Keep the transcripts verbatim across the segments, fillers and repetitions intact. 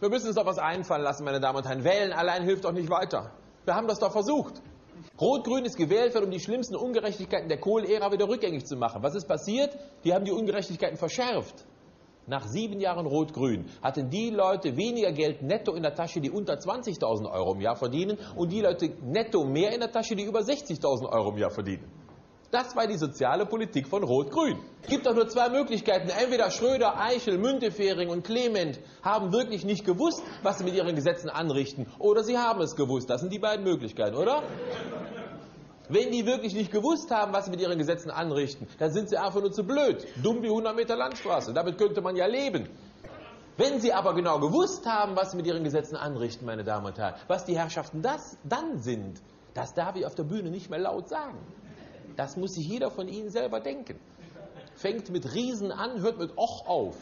Wir müssen uns doch was einfallen lassen, meine Damen und Herren. Wählen allein hilft doch nicht weiter. Wir haben das doch versucht. Rot-Grün ist gewählt worden, um die schlimmsten Ungerechtigkeiten der Kohleära wieder rückgängig zu machen. Was ist passiert? Die haben die Ungerechtigkeiten verschärft. Nach sieben Jahren Rot-Grün hatten die Leute weniger Geld netto in der Tasche, die unter zwanzigtausend Euro im Jahr verdienen, und die Leute netto mehr in der Tasche, die über sechzigtausend Euro im Jahr verdienen. Das war die soziale Politik von Rot-Grün. Es gibt doch nur zwei Möglichkeiten. Entweder Schröder, Eichel, Müntefering und Clement haben wirklich nicht gewusst, was sie mit ihren Gesetzen anrichten, oder sie haben es gewusst. Das sind die beiden Möglichkeiten, oder? Wenn die wirklich nicht gewusst haben, was sie mit ihren Gesetzen anrichten, dann sind sie einfach nur zu blöd. Dumm wie hundert Meter Landstraße. Damit könnte man ja leben. Wenn sie aber genau gewusst haben, was sie mit ihren Gesetzen anrichten, meine Damen und Herren, was die Herrschaften das dann sind, das darf ich auf der Bühne nicht mehr laut sagen. Das muss sich jeder von Ihnen selber denken. Fängt mit Riesen an, hört mit Och auf.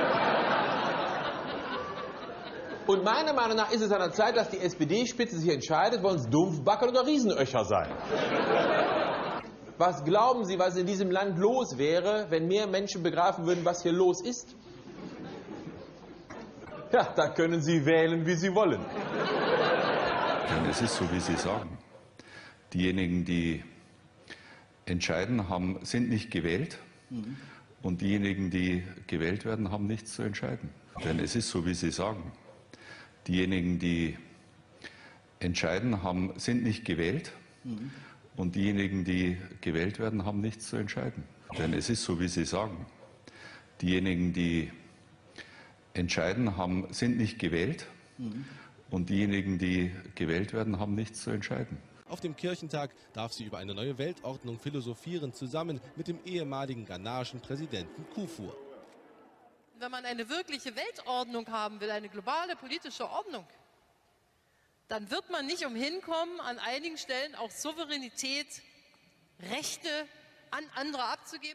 Und meiner Meinung nach ist es an der Zeit, dass die S P D-Spitze sich entscheidet, wollen es Dumpfbacken oder Riesenöcher sein. Was glauben Sie, was in diesem Land los wäre, wenn mehr Menschen begreifen würden, was hier los ist? Ja, da können Sie wählen, wie Sie wollen. Und es ist so, wie Sie sagen. Diejenigen, die entscheiden, haben, sind nicht gewählt. Mhm. Und diejenigen, die gewählt werden, haben nichts zu entscheiden. Denn es ist so, wie Sie sagen. Diejenigen, die entscheiden, haben, sind nicht gewählt. Mhm. Und diejenigen, die gewählt werden, haben nichts zu entscheiden. Denn es ist so, wie Sie sagen. Diejenigen, die entscheiden, haben, sind nicht gewählt. Mhm. Und diejenigen, die gewählt werden, haben nichts zu entscheiden. Auf dem Kirchentag darf sie über eine neue Weltordnung philosophieren, zusammen mit dem ehemaligen ghanaischen Präsidenten Kufur. Wenn man eine wirkliche Weltordnung haben will, eine globale politische Ordnung, dann wird man nicht umhin kommen, an einigen Stellen auch Souveränität, Rechte an andere abzugeben.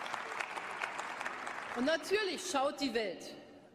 Und natürlich schaut die Welt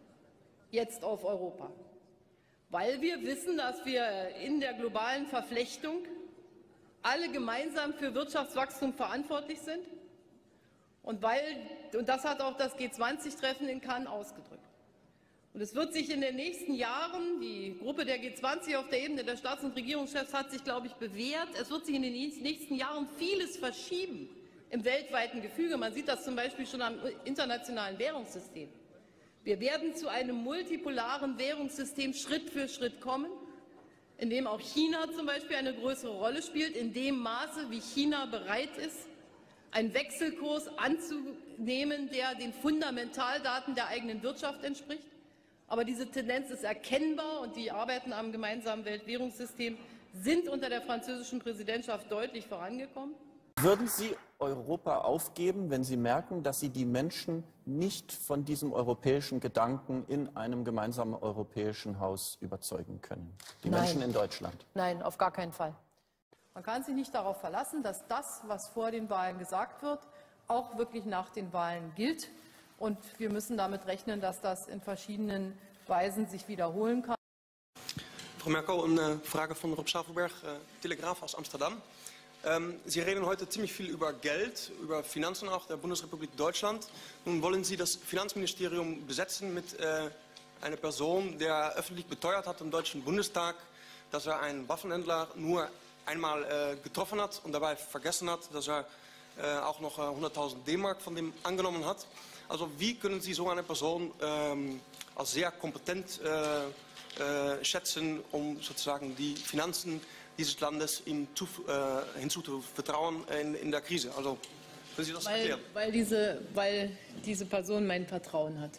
jetzt auf Europa, weil wir wissen, dass wir in der globalen Verflechtung alle gemeinsam für Wirtschaftswachstum verantwortlich sind. Und, weil, und das hat auch das G zwanzig Treffen in Cannes ausgedrückt. Und es wird sich in den nächsten Jahren, die Gruppe der G zwanzig auf der Ebene der Staats- und Regierungschefs hat sich, glaube ich, bewährt, es wird sich in den nächsten Jahren vieles verschieben im weltweiten Gefüge. Man sieht das zum Beispiel schon am internationalen Währungssystem. Wir werden zu einem multipolaren Währungssystem Schritt für Schritt kommen, in dem auch China zum Beispiel eine größere Rolle spielt, in dem Maße, wie China bereit ist, einen Wechselkurs anzunehmen, der den Fundamentaldaten der eigenen Wirtschaft entspricht. Aber diese Tendenz ist erkennbar, und die Arbeiten am gemeinsamen Weltwährungssystem sind unter der französischen Präsidentschaft deutlich vorangekommen. Würden Sie Europa aufgeben, wenn Sie merken, dass Sie die Menschen nicht von diesem europäischen Gedanken in einem gemeinsamen europäischen Haus überzeugen können? Die Nein. Menschen in Deutschland? Nein, auf gar keinen Fall. Man kann sich nicht darauf verlassen, dass das, was vor den Wahlen gesagt wird, auch wirklich nach den Wahlen gilt. Und wir müssen damit rechnen, dass das in verschiedenen Weisen sich wiederholen kann. Frau Merkel, eine Frage von Rob Schafelberg, Telegraaf aus Amsterdam. Ähm, Sie reden heute ziemlich viel über Geld, über Finanzen auch der Bundesrepublik Deutschland. Nun wollen Sie das Finanzministerium besetzen mit äh, einer Person, der öffentlich beteuert hat im Deutschen Bundestag, dass er einen Waffenhändler nur einmal äh, getroffen hat und dabei vergessen hat, dass er äh, auch noch äh, hunderttausend D-Mark von dem angenommen hat. Also wie können Sie so eine Person ähm, als sehr kompetent äh, äh, schätzen, um sozusagen die Finanzen dieses Landes ihm zu, äh, hinzuzuvertrauen in, in der Krise? Also können Sie das weil, erklären? Weil diese, weil diese Person mein Vertrauen hat.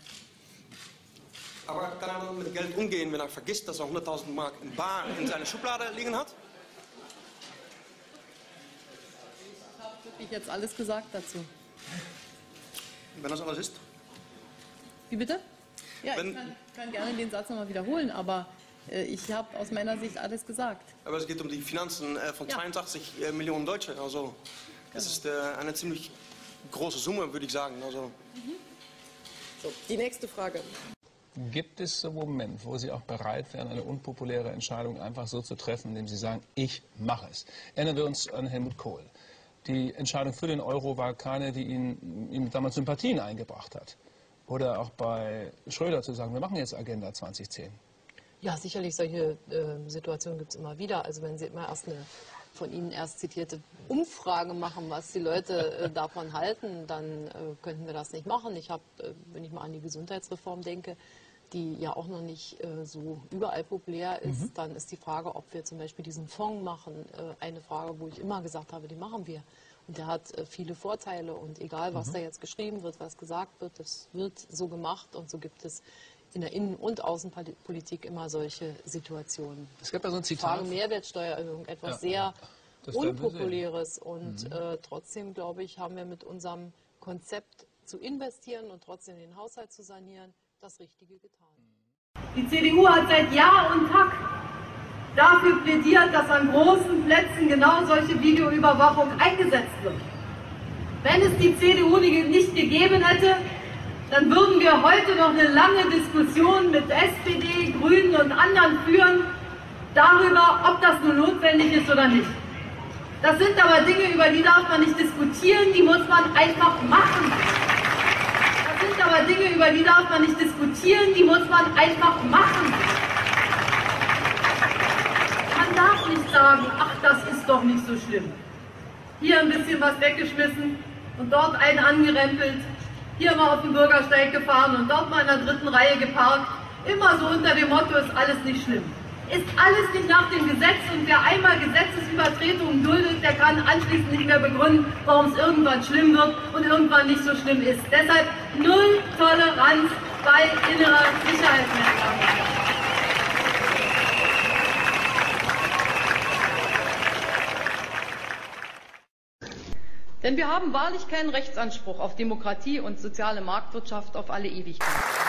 Aber kann er dann mit Geld umgehen, wenn er vergisst, dass er hunderttausend Mark in bar in seiner Schublade liegen hat? Ich habe wirklich jetzt alles gesagt dazu. Wenn das alles ist? Wie bitte? Ja, Wenn, ich kann, kann gerne den Satz nochmal wiederholen, aber äh, ich habe aus meiner Sicht alles gesagt. Aber es geht um die Finanzen äh, von ja. zweiundachtzig äh, Millionen Deutsche. Also das ist äh, eine ziemlich große Summe, würde ich sagen. Also. Mhm. So, die nächste Frage. Gibt es so einen Moment, wo Sie auch bereit wären, eine unpopuläre Entscheidung einfach so zu treffen, indem Sie sagen, ich mache es? Erinnern wir uns an Helmut Kohl. Die Entscheidung für den Euro war keine, die ihn, ihm damals Sympathien eingebracht hat. Oder auch bei Schröder zu sagen, wir machen jetzt Agenda zwanzig zehn. Ja, sicherlich solche äh, Situationen gibt es immer wieder. Also wenn Sie immer erst eine von Ihnen erst zitierte Umfrage machen, was die Leute äh, davon halten, dann äh, könnten wir das nicht machen. Ich habe, äh, wenn ich mal an die Gesundheitsreform denke, die ja auch noch nicht äh, so überall populär ist, mhm. dann ist die Frage, ob wir zum Beispiel diesen Fonds machen, äh, eine Frage, wo ich immer gesagt habe, die machen wir. Und der hat äh, viele Vorteile und egal, was mhm. da jetzt geschrieben wird, was gesagt wird, das wird so gemacht und so gibt es in der Innen- und Außenpolitik immer solche Situationen. Es gab ja so ein Zitat. Frage Mehrwertsteuererhöhung, etwas ja. sehr Unpopuläres. Und mhm. äh, trotzdem, glaube ich, haben wir mit unserem Konzept zu investieren und trotzdem den Haushalt zu sanieren, das Richtige getan. Die C D U hat seit Jahr und Tag dafür plädiert, dass an großen Plätzen genau solche Videoüberwachung eingesetzt wird. Wenn es die C D U nicht gegeben hätte, dann würden wir heute noch eine lange Diskussion mit S P D, Grünen und anderen führen darüber, ob das nun notwendig ist oder nicht. Das sind aber Dinge, über die darf man nicht diskutieren, die muss man einfach machen. Das sind aber Dinge, über die darf man nicht diskutieren, die muss man einfach machen. Man darf nicht sagen, ach, das ist doch nicht so schlimm. Hier ein bisschen was weggeschmissen und dort einen angerempelt. Hier mal auf den Bürgersteig gefahren und dort mal in der dritten Reihe geparkt. Immer so unter dem Motto, ist alles nicht schlimm. Ist alles nicht nach dem Gesetz und wer einmal Gesetzesübertretungen duldet, der kann anschließend nicht mehr begründen, warum es irgendwann schlimm wird und irgendwann nicht so schlimm ist. Deshalb null Toleranz bei innerer Sicherheit, meine Damen und Herren. Denn wir haben wahrlich keinen Rechtsanspruch auf Demokratie und soziale Marktwirtschaft auf alle Ewigkeit.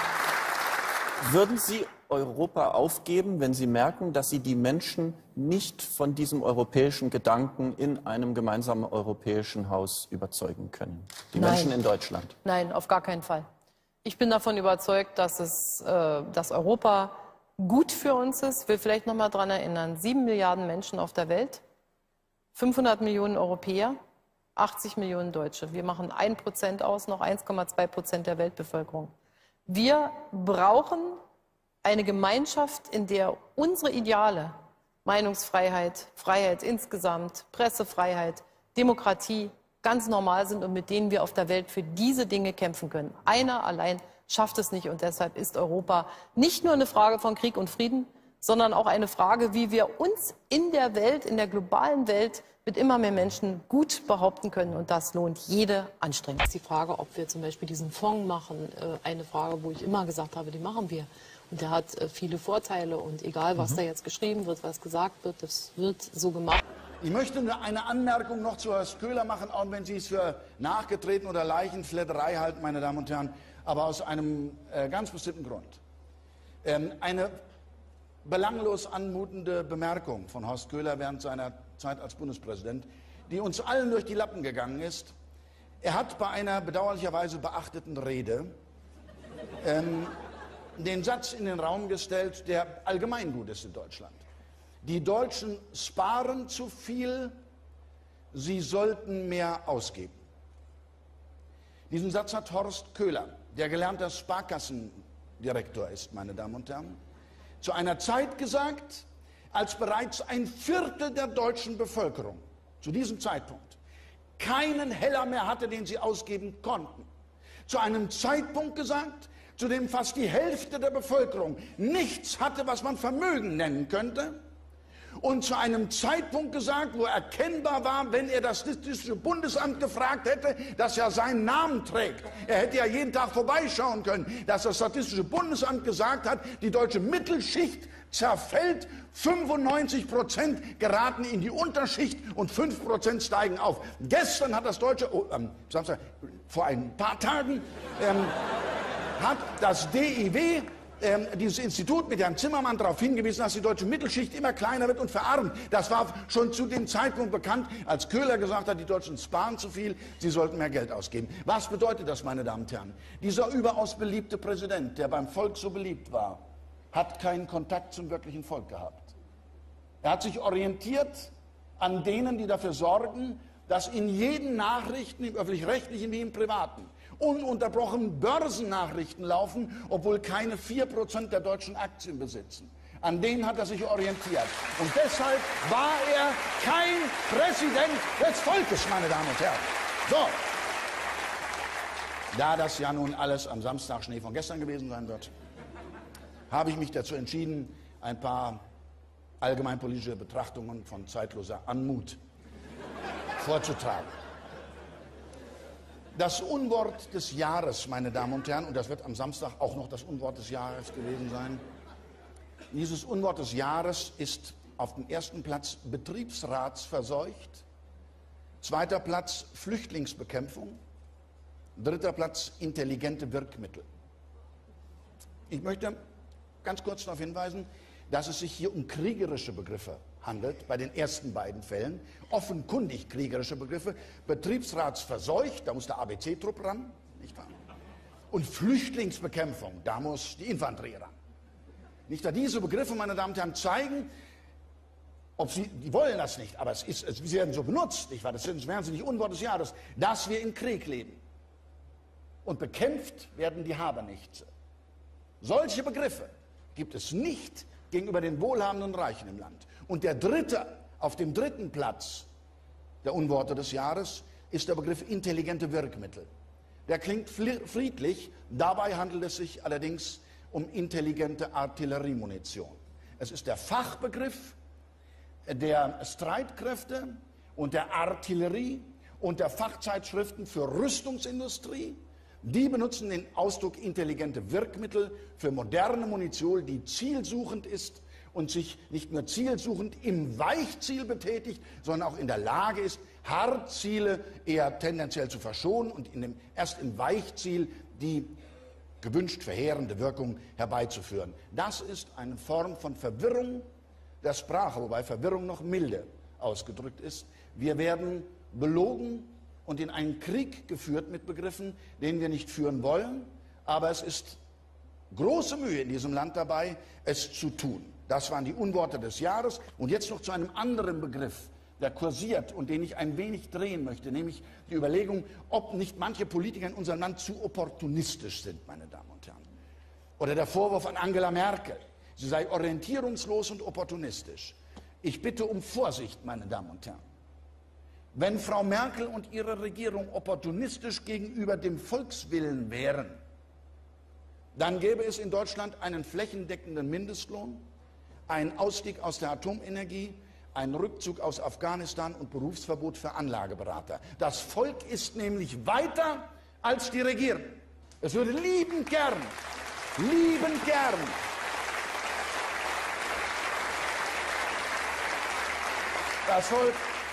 Würden Sie Europa aufgeben, wenn Sie merken, dass Sie die Menschen nicht von diesem europäischen Gedanken in einem gemeinsamen europäischen Haus überzeugen können? Die Nein. Menschen in Deutschland? Nein, auf gar keinen Fall. Ich bin davon überzeugt, dass, es, äh, dass Europa gut für uns ist. Ich will vielleicht noch mal daran erinnern, sieben Milliarden Menschen auf der Welt, fünfhundert Millionen Europäer, achtzig Millionen Deutsche. Wir machen ein Prozent aus, noch eins Komma zwei Prozent der Weltbevölkerung. Wir brauchen eine Gemeinschaft, in der unsere Ideale, Meinungsfreiheit, Freiheit insgesamt, Pressefreiheit, Demokratie ganz normal sind und mit denen wir auf der Welt für diese Dinge kämpfen können. Einer allein schafft es nicht und deshalb ist Europa nicht nur eine Frage von Krieg und Frieden, sondern auch eine Frage, wie wir uns in der Welt, in der globalen Welt mit immer mehr Menschen gut behaupten können und das lohnt jede Anstrengung. Das ist die Frage, ob wir zum Beispiel diesen Fonds machen, eine Frage, wo ich immer gesagt habe, die machen wir. Und der hat viele Vorteile und egal, was mhm. da jetzt geschrieben wird, was gesagt wird, das wird so gemacht. Ich möchte nur eine Anmerkung noch zu Herrn Köhler machen, auch wenn Sie es für nachgetreten oder Leichenflatterei halten, meine Damen und Herren, aber aus einem äh, ganz bestimmten Grund. Ähm, eine belanglos anmutende Bemerkung von Horst Köhler während seiner Zeit als Bundespräsident, die uns allen durch die Lappen gegangen ist. Er hat bei einer bedauerlicherweise beachteten Rede ähm, den Satz in den Raum gestellt, der allgemeingut ist in Deutschland. Die Deutschen sparen zu viel, sie sollten mehr ausgeben. Diesen Satz hat Horst Köhler, der gelernter Sparkassendirektor ist, meine Damen und Herren, zu einer Zeit gesagt, als bereits ein Viertel der deutschen Bevölkerung zu diesem Zeitpunkt keinen Heller mehr hatte, den sie ausgeben konnten. Zu einem Zeitpunkt gesagt, zu dem fast die Hälfte der Bevölkerung nichts hatte, was man Vermögen nennen könnte. Und zu einem Zeitpunkt gesagt, wo erkennbar war, wenn er das Statistische Bundesamt gefragt hätte, das ja seinen Namen trägt. Er hätte ja jeden Tag vorbeischauen können, dass das Statistische Bundesamt gesagt hat, die deutsche Mittelschicht zerfällt, fünfundneunzig Prozent geraten in die Unterschicht und fünf Prozent steigen auf. Gestern hat das deutsche, oh, ähm, Samstag, vor ein paar Tagen, ähm, hat das D I W, ähm, dieses Institut mit Herrn Zimmermann darauf hingewiesen, dass die deutsche Mittelschicht immer kleiner wird und verarmt. Das war schon zu dem Zeitpunkt bekannt, als Köhler gesagt hat, die Deutschen sparen zu viel, sie sollten mehr Geld ausgeben. Was bedeutet das, meine Damen und Herren? Dieser überaus beliebte Präsident, der beim Volk so beliebt war, hat keinen Kontakt zum wirklichen Volk gehabt. Er hat sich orientiert an denen, die dafür sorgen, dass in jeden Nachrichten, im öffentlich-rechtlichen wie im privaten, ununterbrochen Börsennachrichten laufen, obwohl keine vier Prozent der Deutschen Aktien besitzen. An denen hat er sich orientiert. Und deshalb war er kein Präsident des Volkes, meine Damen und Herren. So. Da das ja nun alles am Samstag Schnee von gestern gewesen sein wird, habe ich mich dazu entschieden, ein paar allgemeinpolitische Betrachtungen von zeitloser Anmut vorzutragen. Das Unwort des Jahres, meine Damen und Herren, und das wird am Samstag auch noch das Unwort des Jahres gewesen sein, dieses Unwort des Jahres ist auf dem ersten Platz betriebsratsverseucht, zweiter Platz Flüchtlingsbekämpfung, dritter Platz intelligente Wirkmittel. Ich möchte ganz kurz darauf hinweisen, dass es sich hier um kriegerische Begriffe handelt, bei den ersten beiden Fällen, offenkundig kriegerische Begriffe, betriebsratsverseucht, da muss der A B C-Trupp ran, nicht wahr? Und Flüchtlingsbekämpfung, da muss die Infanterie ran. Nicht wahr? Diese Begriffe, meine Damen und Herren, zeigen, ob sie, die wollen das nicht, aber es ist, es, sie werden so benutzt, nicht wahr? Das wären sie nicht Unwort des Jahres, dass wir in Krieg leben. Und bekämpft werden die Habernichtse. Solche Begriffe gibt es nicht gegenüber den Wohlhabenden und Reichen im Land. Und der dritte, auf dem dritten Platz der Unworte des Jahres ist der Begriff intelligente Wirkmittel. Der klingt friedlich, dabei handelt es sich allerdings um intelligente Artilleriemunition. Es ist der Fachbegriff der Streitkräfte und der Artillerie und der Fachzeitschriften für Rüstungsindustrie. Die benutzen den Ausdruck intelligente Wirkmittel für moderne Munition, die zielsuchend ist und sich nicht nur zielsuchend im Weichziel betätigt, sondern auch in der Lage ist, Hartziele eher tendenziell zu verschonen und in dem, erst im Weichziel die gewünscht verheerende Wirkung herbeizuführen. Das ist eine Form von Verwirrung der Sprache, wobei Verwirrung noch milde ausgedrückt ist. Wir werden belogen und in einen Krieg geführt mit Begriffen, den wir nicht führen wollen, aber es ist große Mühe in diesem Land dabei, es zu tun. Das waren die Unworte des Jahres. Und jetzt noch zu einem anderen Begriff, der kursiert und den ich ein wenig drehen möchte, nämlich die Überlegung, ob nicht manche Politiker in unserem Land zu opportunistisch sind, meine Damen und Herren. Oder der Vorwurf an Angela Merkel, sie sei orientierungslos und opportunistisch. Ich bitte um Vorsicht, meine Damen und Herren. Wenn Frau Merkel und ihre Regierung opportunistisch gegenüber dem Volkswillen wären, dann gäbe es in Deutschland einen flächendeckenden Mindestlohn, einen Ausstieg aus der Atomenergie, einen Rückzug aus Afghanistan und Berufsverbot für Anlageberater. Das Volk ist nämlich weiter als die Regierung. Es würde liebend gern, liebend gern das Volk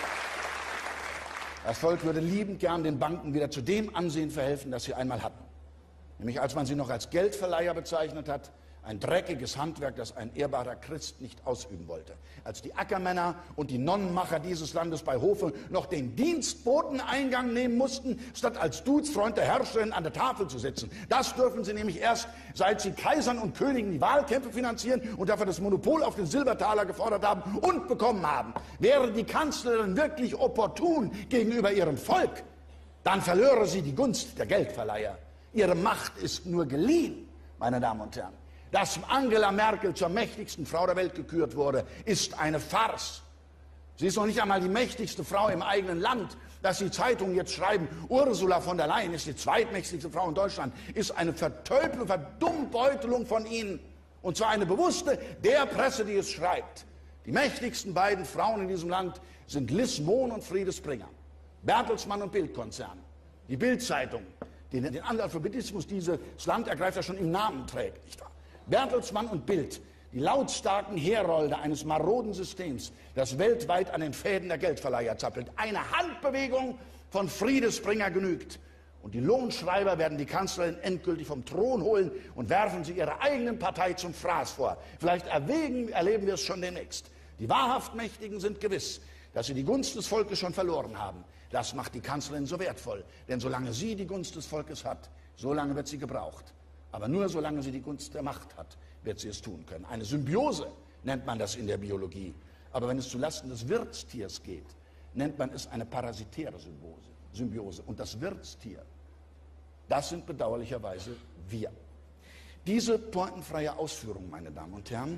Das Volk würde liebend gern den Banken wieder zu dem Ansehen verhelfen, das sie einmal hatten. Nämlich als man sie noch als Geldverleiher bezeichnet hat, ein dreckiges Handwerk, das ein ehrbarer Christ nicht ausüben wollte. Als die Ackermänner und die Nonnenmacher dieses Landes bei Hofe noch den Dienstboteneingang nehmen mussten, statt als Dudesfreund der Herrscherin an der Tafel zu sitzen. Das dürfen sie nämlich erst, seit sie Kaisern und Königen die Wahlkämpfe finanzieren und dafür das Monopol auf den Silbertaler gefordert haben und bekommen haben. Wäre die Kanzlerin wirklich opportun gegenüber ihrem Volk, dann verlöre sie die Gunst der Geldverleiher. Ihre Macht ist nur geliehen, meine Damen und Herren. Dass Angela Merkel zur mächtigsten Frau der Welt gekürt wurde, ist eine Farce. Sie ist noch nicht einmal die mächtigste Frau im eigenen Land. Dass die Zeitungen jetzt schreiben, Ursula von der Leyen ist die zweitmächtigste Frau in Deutschland, ist eine Verteufelung, Verdummbeutelung von Ihnen. Und zwar eine bewusste der Presse, die es schreibt. Die mächtigsten beiden Frauen in diesem Land sind Liz Mohn und Friede Springer. Bertelsmann und Bild-Konzern. Die Bild-Zeitung, die den Analphabetismus dieses Land ergreift, ja schon im Namen trägt, nicht wahr? Bertelsmann und Bild, die lautstarken Herolde eines maroden Systems, das weltweit an den Fäden der Geldverleiher zappelt. Eine Handbewegung von Friede Springer genügt. Und die Lohnschreiber werden die Kanzlerin endgültig vom Thron holen und werfen sie ihrer eigenen Partei zum Fraß vor. Vielleicht erwägen, erleben wir es schon demnächst. Die wahrhaft Mächtigen sind gewiss, dass sie die Gunst des Volkes schon verloren haben. Das macht die Kanzlerin so wertvoll. Denn solange sie die Gunst des Volkes hat, solange wird sie gebraucht. Aber nur solange sie die Gunst der Macht hat, wird sie es tun können. Eine Symbiose nennt man das in der Biologie. Aber wenn es zulasten des Wirtstiers geht, nennt man es eine parasitäre Symbiose. Und das Wirtstier, das sind bedauerlicherweise wir. Diese pointenfreie Ausführung, meine Damen und Herren,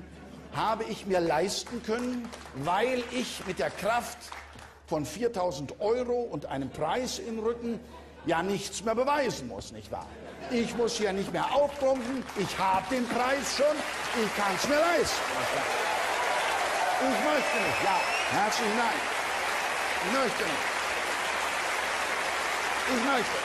habe ich mir leisten können, weil ich mit der Kraft von viertausend Euro und einem Preis im Rücken ja nichts mehr beweisen muss, nicht wahr? Ich muss hier nicht mehr aufpumpen, ich habe den Preis schon, ich kann es mir leisten. Ich möchte nicht, ja, herzlichen Dank. Ich möchte nicht. Ich möchte.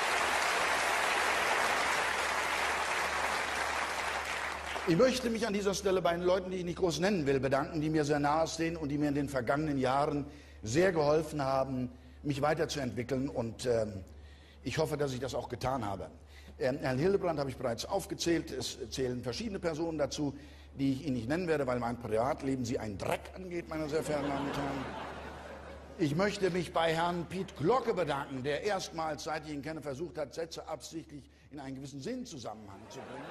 Ich möchte mich an dieser Stelle bei den Leuten, die ich nicht groß nennen will, bedanken, die mir sehr nahe stehen und die mir in den vergangenen Jahren sehr geholfen haben, mich weiterzuentwickeln. Und ähm, ich hoffe, dass ich das auch getan habe. Ähm, Herrn Hildebrand habe ich bereits aufgezählt. Es zählen verschiedene Personen dazu, die ich Ihnen nicht nennen werde, weil mein Privatleben Sie einen Dreck angeht, meine sehr verehrten Damen und Herren. Ich möchte mich bei Herrn Piet Glocke bedanken, der erstmals, seit ich ihn kenne, versucht hat, Sätze absichtlich in einen gewissen Sinnzusammenhang zu bringen.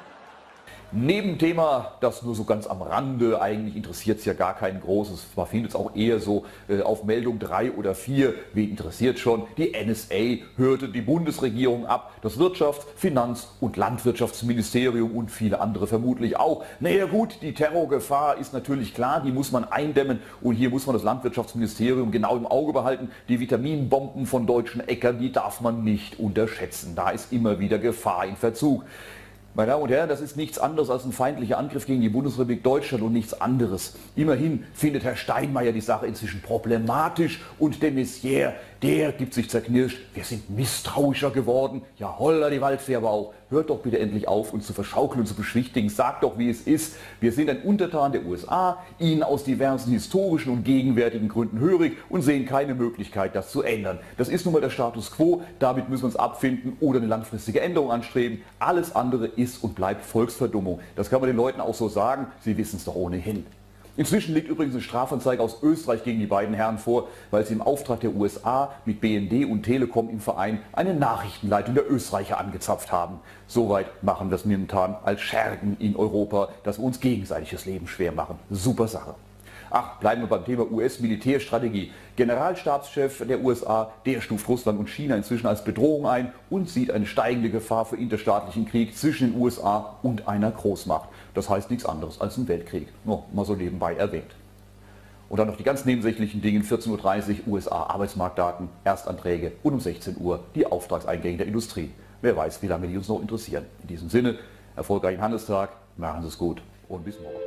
Nebenthema, das nur so ganz am Rande, eigentlich interessiert es ja gar kein großes, man findet es auch eher so äh, auf Meldung drei oder vier, wen interessiert schon, die N S A hörte die Bundesregierung ab, das Wirtschafts-, Finanz- und Landwirtschaftsministerium und viele andere vermutlich auch. Naja gut, die Terrorgefahr ist natürlich klar, die muss man eindämmen und hier muss man das Landwirtschaftsministerium genau im Auge behalten. Die Vitaminbomben von deutschen Äckern, die darf man nicht unterschätzen, da ist immer wieder Gefahr in Verzug. Meine Damen und Herren, das ist nichts anderes als ein feindlicher Angriff gegen die Bundesrepublik Deutschland und nichts anderes. Immerhin findet Herr Steinmeier die Sache inzwischen problematisch und de Maizière, der gibt sich zerknirscht. Wir sind misstrauischer geworden. Ja, holla die Waldfee aber auch. Hört doch bitte endlich auf, uns zu verschaukeln und zu beschwichtigen. Sagt doch, wie es ist. Wir sind ein Untertan der U S A, ihnen aus diversen historischen und gegenwärtigen Gründen hörig und sehen keine Möglichkeit, das zu ändern. Das ist nun mal der Status quo. Damit müssen wir uns abfinden oder eine langfristige Änderung anstreben. Alles andere ist und bleibt Volksverdummung. Das kann man den Leuten auch so sagen. Sie wissen es doch ohnehin. Inzwischen liegt übrigens eine Strafanzeige aus Österreich gegen die beiden Herren vor, weil sie im Auftrag der U S A mit B N D und Telekom im Verein eine Nachrichtenleitung der Österreicher angezapft haben. Soweit machen wir es momentan als Schergen in Europa, dass wir uns gegenseitig das Leben schwer machen. Super Sache. Ach, bleiben wir beim Thema U S-Militärstrategie. Generalstabschef der U S A, der stuft Russland und China inzwischen als Bedrohung ein und sieht eine steigende Gefahr für interstaatlichen Krieg zwischen den U S A und einer Großmacht. Das heißt nichts anderes als ein Weltkrieg. Nur mal so nebenbei erwähnt. Und dann noch die ganz nebensächlichen Dinge. vierzehn Uhr dreißig U S A-Arbeitsmarktdaten, Erstanträge und um sechzehn Uhr die Auftragseingänge der Industrie. Wer weiß, wie lange die uns noch interessieren. In diesem Sinne, erfolgreichen Handelstag, machen Sie es gut und bis morgen.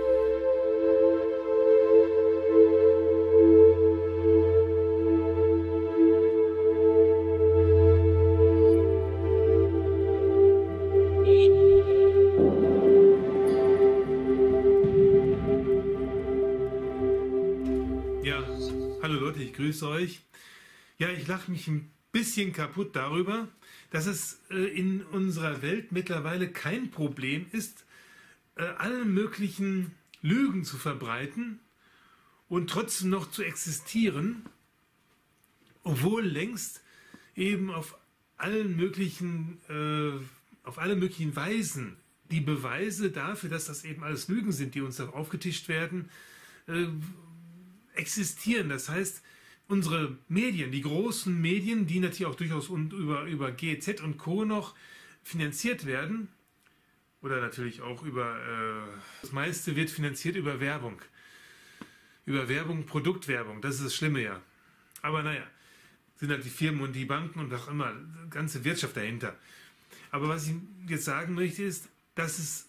Ich grüße euch. Ja, ich lache mich ein bisschen kaputt darüber, dass es äh, in unserer Welt mittlerweile kein Problem ist, äh, alle möglichen Lügen zu verbreiten und trotzdem noch zu existieren, obwohl längst eben auf allen möglichen, äh, auf alle möglichen Weisen die Beweise dafür, dass das eben alles Lügen sind, die uns da aufgetischt werden, äh, existieren. Das heißt, unsere Medien, die großen Medien, die natürlich auch durchaus über, über G E Z und Co. noch finanziert werden, oder natürlich auch über, äh, das meiste wird finanziert über Werbung. Über Werbung, Produktwerbung, das ist das Schlimme ja. Aber naja, sind halt die Firmen und die Banken und auch immer die ganze Wirtschaft dahinter. Aber was ich jetzt sagen möchte ist, dass es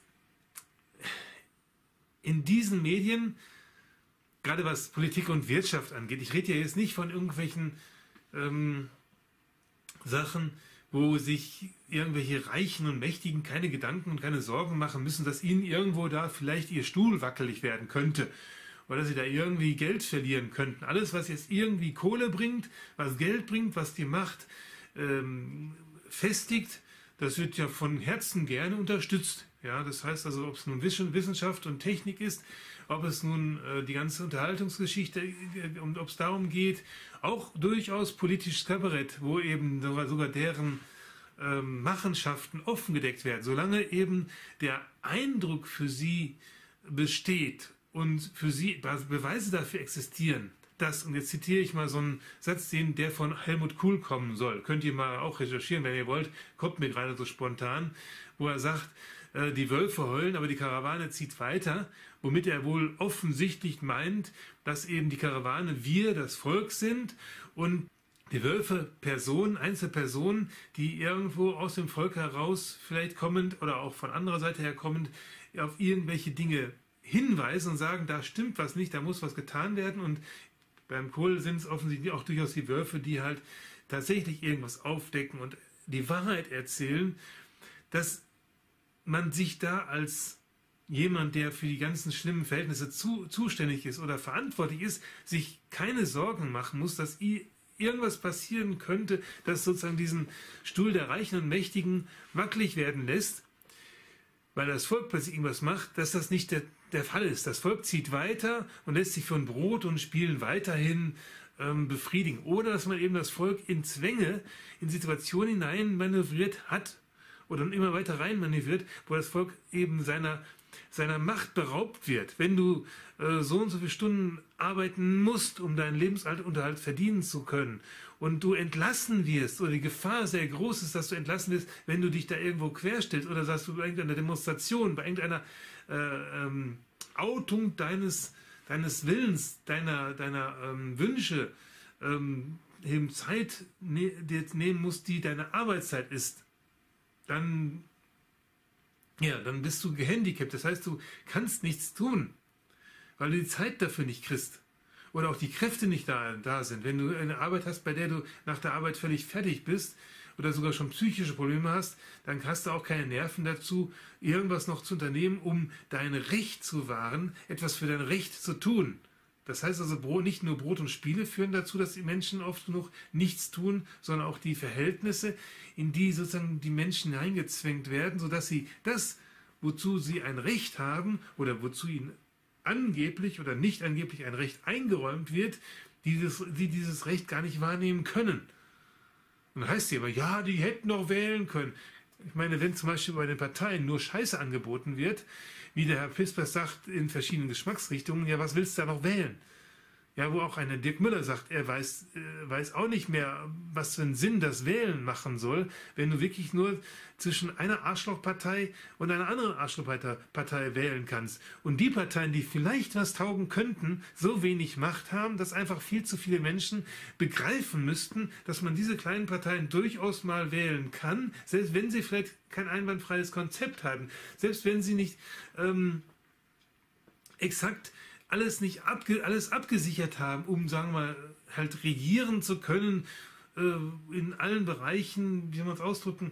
in diesen Medien, gerade was Politik und Wirtschaft angeht, ich rede ja jetzt nicht von irgendwelchen ähm, Sachen, wo sich irgendwelche Reichen und Mächtigen keine Gedanken und keine Sorgen machen müssen, dass ihnen irgendwo da vielleicht ihr Stuhl wackelig werden könnte oder sie da irgendwie Geld verlieren könnten. Alles, was jetzt irgendwie Kohle bringt, was Geld bringt, was die Macht ähm, festigt, das wird ja von Herzen gerne unterstützt. Ja, das heißt also, ob es nun Wissenschaft und Technik ist, ob es nun äh, die ganze Unterhaltungsgeschichte äh, und ob es darum geht, auch durchaus politisches Kabarett, wo eben sogar, sogar deren ähm, Machenschaften offengedeckt werden, solange eben der Eindruck für sie besteht und für sie Beweise dafür existieren, dass, und jetzt zitiere ich mal so einen Satz, den der von Helmut Kohl kommen soll, könnt ihr mal auch recherchieren, wenn ihr wollt, kommt mir gerade so spontan, wo er sagt, die Wölfe heulen, aber die Karawane zieht weiter. womit er wohl offensichtlich meint, dass eben die Karawane wir, das Volk sind und die Wölfe Personen, Einzelpersonen, die irgendwo aus dem Volk heraus vielleicht kommend oder auch von anderer Seite her kommend auf irgendwelche Dinge hinweisen und sagen, da stimmt was nicht, da muss was getan werden. Und beim Kohl sind es offensichtlich auch durchaus die Wölfe, die halt tatsächlich irgendwas aufdecken und die Wahrheit erzählen, dass man sich da als jemand, der für die ganzen schlimmen Verhältnisse zu, zuständig ist oder verantwortlich ist, sich keine Sorgen machen muss, dass irgendwas passieren könnte, das sozusagen diesen Stuhl der Reichen und Mächtigen wackelig werden lässt, weil das Volk plötzlich irgendwas macht, dass das nicht der, der Fall ist. Das Volk zieht weiter und lässt sich von Brot und Spielen weiterhin ähm, befriedigen. Oder dass man eben das Volk in Zwänge, in Situationen hinein manövriert hat oder immer weiter rein manövriert, wo das Volk eben seiner, seiner Macht beraubt wird. Wenn du äh, so und so viele Stunden arbeiten musst, um deinen Lebensunterhalt verdienen zu können und du entlassen wirst oder die Gefahr sehr groß ist, dass du entlassen wirst, wenn du dich da irgendwo querstellst oder sagst du bei irgendeiner Demonstration, bei irgendeiner äh, ähm, Outung deines, deines Willens, deiner, deiner ähm, Wünsche ähm, eben Zeit ne, dir nehmen musst, die deine Arbeitszeit ist, dann, ja, dann bist du gehandicapt. Das heißt, du kannst nichts tun, weil du die Zeit dafür nicht kriegst. Oder auch die Kräfte nicht da, da sind. Wenn du eine Arbeit hast, bei der du nach der Arbeit völlig fertig bist oder sogar schon psychische Probleme hast, dann hast du auch keine Nerven dazu, irgendwas noch zu unternehmen, um dein Recht zu wahren, etwas für dein Recht zu tun. Das heißt also, nicht nur Brot und Spiele führen dazu, dass die Menschen oft genug nichts tun, sondern auch die Verhältnisse, in die sozusagen die Menschen hineingezwängt werden, sodass sie das, wozu sie ein Recht haben oder wozu ihnen angeblich oder nicht angeblich ein Recht eingeräumt wird, dieses, die dieses Recht gar nicht wahrnehmen können. Und dann heißt es aber, ja, die hätten doch wählen können. Ich meine, wenn zum Beispiel bei den Parteien nur Scheiße angeboten wird, wie der Herr Pispers sagt, in verschiedenen Geschmacksrichtungen, ja, was willst du da noch wählen? Ja, wo auch einer Dirk Müller sagt, er weiß, äh, weiß auch nicht mehr, was für einen Sinn das Wählen machen soll, wenn du wirklich nur zwischen einer Arschlochpartei und einer anderen Arschlochpartei wählen kannst. Und die Parteien, die vielleicht was taugen könnten, so wenig Macht haben, dass einfach viel zu viele Menschen begreifen müssten, dass man diese kleinen Parteien durchaus mal wählen kann, selbst wenn sie vielleicht kein einwandfreies Konzept haben, selbst wenn sie nicht ähm, exakt alles nicht abge, alles abgesichert haben, um, sagen wir mal, halt regieren zu können äh, in allen Bereichen, wie soll man es ausdrücken.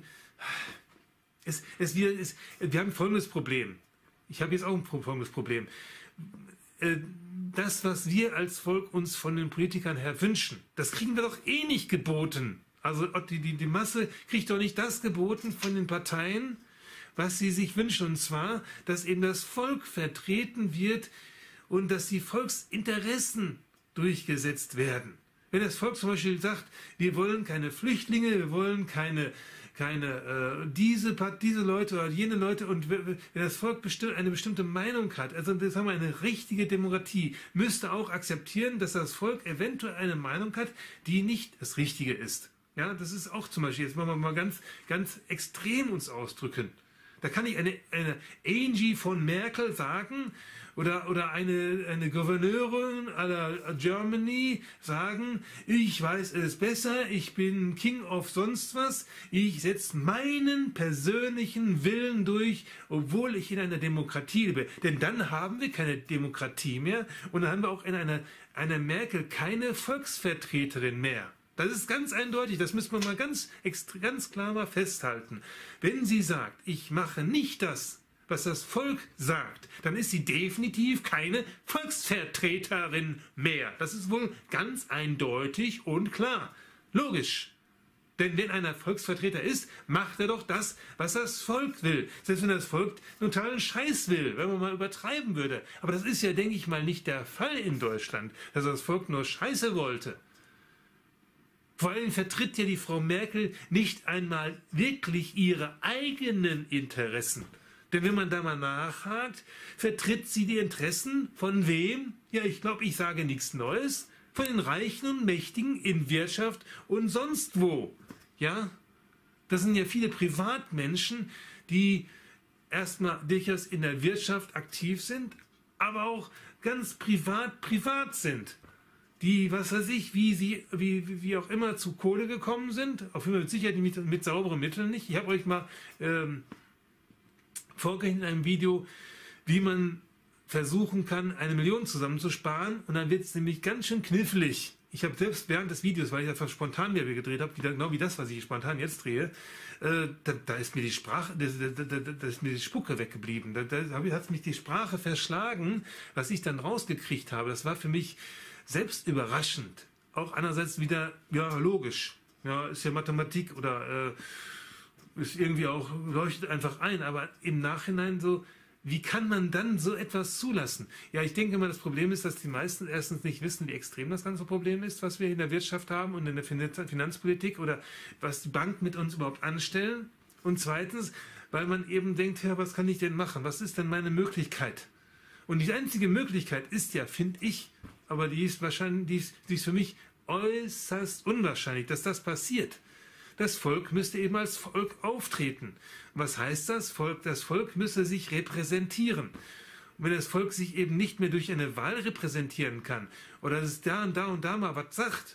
Es, es, wir, es, wir haben folgendes Problem. Ich habe jetzt auch ein folgendes Problem. Äh, das, was wir als Volk uns von den Politikern her wünschen, das kriegen wir doch eh nicht geboten. Also die, die, die Masse kriegt doch nicht das geboten von den Parteien, was sie sich wünschen. Und zwar, dass eben das Volk vertreten wird, und dass die Volksinteressen durchgesetzt werden. Wenn das Volk zum Beispiel sagt, wir wollen keine Flüchtlinge, wir wollen keine, keine äh, diese, diese Leute oder jene Leute, und wenn das Volk bestimmt, eine bestimmte Meinung hat, also das haben wir eine richtige Demokratie, müsste auch akzeptieren, dass das Volk eventuell eine Meinung hat, die nicht das Richtige ist. Ja, das ist auch zum Beispiel, jetzt wollen wir mal ganz, ganz extrem uns ausdrücken. Da kann ich eine, eine Angie von Merkel sagen, oder, oder eine, eine Gouverneurin aller Germany sagen, ich weiß es besser, ich bin King of sonst was, ich setze meinen persönlichen Willen durch, obwohl ich in einer Demokratie lebe. Denn dann haben wir keine Demokratie mehr und dann haben wir auch in einer, einer Merkel keine Volksvertreterin mehr. Das ist ganz eindeutig, das müssen wir mal ganz, ganz klar mal festhalten. Wenn sie sagt, ich mache nicht das, was das Volk sagt, dann ist sie definitiv keine Volksvertreterin mehr. Das ist wohl ganz eindeutig und klar. Logisch. Denn wenn einer Volksvertreter ist, macht er doch das, was das Volk will. Selbst wenn das Volk totalen Scheiß will, wenn man mal übertreiben würde. Aber das ist ja, denke ich mal, nicht der Fall in Deutschland, dass das Volk nur Scheiße wollte. Vor allem vertritt ja die Frau Merkel nicht einmal wirklich ihre eigenen Interessen. Denn wenn man da mal nachhakt, vertritt sie die Interessen von wem? Ja, ich glaube, ich sage nichts Neues. Von den Reichen und Mächtigen in Wirtschaft und sonst wo. Ja, das sind ja viele Privatmenschen, die erstmal durchaus in der Wirtschaft aktiv sind, aber auch ganz privat privat sind. Die, was weiß ich, wie sie, wie, wie auch immer zu Kohle gekommen sind, auf jeden Fall mit Sicherheit mit, mit sauberen Mitteln nicht. Ich habe euch mal ähm, vorgerechnet in einem Video, wie man versuchen kann, eine Million zusammenzusparen, und dann wird es nämlich ganz schön knifflig. Ich habe selbst während des Videos, weil ich einfach spontan wieder gedreht habe, wieder, genau wie das, was ich spontan jetzt drehe, äh, da, da ist mir die Sprache, da, da, da, da ist mir die Spucke weggeblieben. Da, da hat mich die Sprache verschlagen, was ich dann rausgekriegt habe. Das war für mich selbst überraschend. Auch einerseits wieder, ja, logisch. Ja, ist ja Mathematik oder äh, ist irgendwie auch, leuchtet einfach ein. Aber im Nachhinein so, wie kann man dann so etwas zulassen? Ja, ich denke mal, das Problem ist, dass die meisten erstens nicht wissen, wie extrem das ganze Problem ist, was wir in der Wirtschaft haben und in der Finanzpolitik oder was die Banken mit uns überhaupt anstellen. Und zweitens, weil man eben denkt, ja, was kann ich denn machen? Was ist denn meine Möglichkeit? Und die einzige Möglichkeit ist ja, finde ich, aber die ist wahrscheinlich, die ist, die ist für mich äußerst unwahrscheinlich, dass das passiert. Das Volk müsste eben als Volk auftreten. Was heißt das? Volk, das Volk müsse sich repräsentieren. Und wenn das Volk sich eben nicht mehr durch eine Wahl repräsentieren kann oder es da und da und da mal was sagt,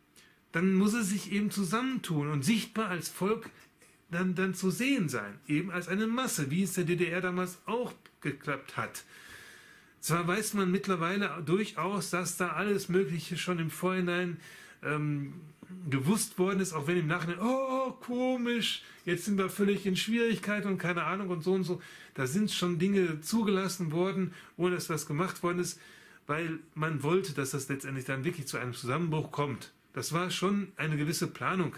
dann muss es sich eben zusammentun und sichtbar als Volk dann, dann zu sehen sein. Eben als eine Masse, wie es der D D R damals auch geklappt hat. Zwar weiß man mittlerweile durchaus, dass da alles Mögliche schon im Vorhinein ähm, gewusst worden ist, auch wenn im Nachhinein, oh, komisch, jetzt sind wir völlig in Schwierigkeiten und keine Ahnung und so und so. Da sind schon Dinge zugelassen worden, ohne dass was gemacht worden ist, weil man wollte, dass das letztendlich dann wirklich zu einem Zusammenbruch kommt. Das war schon eine gewisse Planung.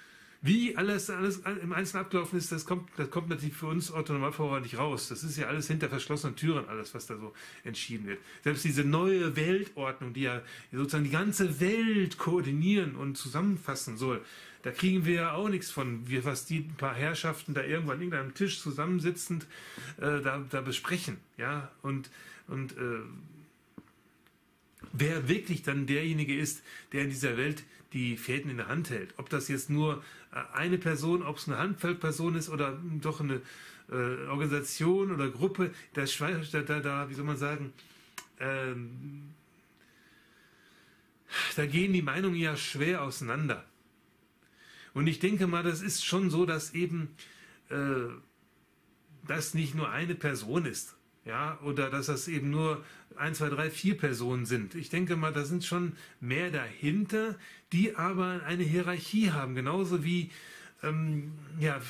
Wie alles, alles im Einzelnen abgelaufen ist, das kommt, das kommt natürlich für uns Autonomalverbraucher nicht raus. Das ist ja alles hinter verschlossenen Türen, alles, was da so entschieden wird. Selbst diese neue Weltordnung, die ja sozusagen die ganze Welt koordinieren und zusammenfassen soll, da kriegen wir ja auch nichts von, wie, was die paar Herrschaften da irgendwo an irgendeinem Tisch zusammensitzend äh, da, da besprechen. Ja? Und, und äh, wer wirklich dann derjenige ist, der in dieser Welt die Fäden in der Hand hält. Ob das jetzt nur eine Person, ob es eine Handvoll ist oder doch eine äh, Organisation oder Gruppe, da, da, da, wie soll man sagen, ähm, da gehen die Meinungen ja schwer auseinander. Und ich denke mal, das ist schon so, dass eben äh, das nicht nur eine Person ist. Ja, oder dass das eben nur ein, zwei, drei, vier Personen sind. Ich denke mal, da sind schon mehr dahinter, die aber eine Hierarchie haben. Genauso wie, ähm, ja,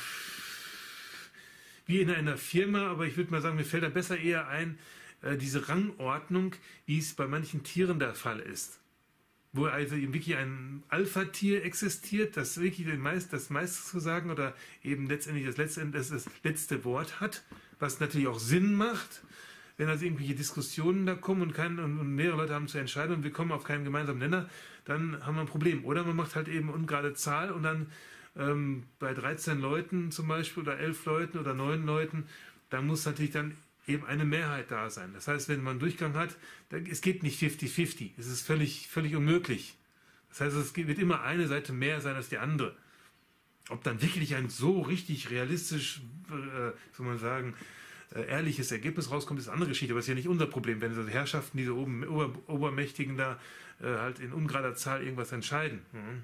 wie in einer Firma, aber ich würde mal sagen, mir fällt da besser eher ein, äh, diese Rangordnung, wie es bei manchen Tieren der Fall ist. Wo also eben wirklich ein Alpha-Tier existiert, das wirklich den meist, das meiste zu sagen oder eben letztendlich das letzte, das, das letzte Wort hat, was natürlich auch Sinn macht, wenn also irgendwelche Diskussionen da kommen und, kein, und, und mehrere Leute haben zu entscheiden und wir kommen auf keinen gemeinsamen Nenner, dann haben wir ein Problem. Oder man macht halt eben ungerade Zahl und dann ähm, bei dreizehn Leuten zum Beispiel oder elf Leuten oder neun Leuten, da muss natürlich dann eben eine Mehrheit da sein. Das heißt, wenn man einen Durchgang hat, dann, es geht nicht fifty fifty. Es ist völlig, völlig unmöglich. Das heißt, es wird immer eine Seite mehr sein als die andere. Ob dann wirklich ein so richtig realistisch, äh, soll man sagen, äh, ehrliches Ergebnis rauskommt, ist eine andere Geschichte. Aber das ist ja nicht unser Problem, wenn diese Herrschaften, diese oben, Ober, Obermächtigen da äh, halt in ungerader Zahl irgendwas entscheiden. Mhm.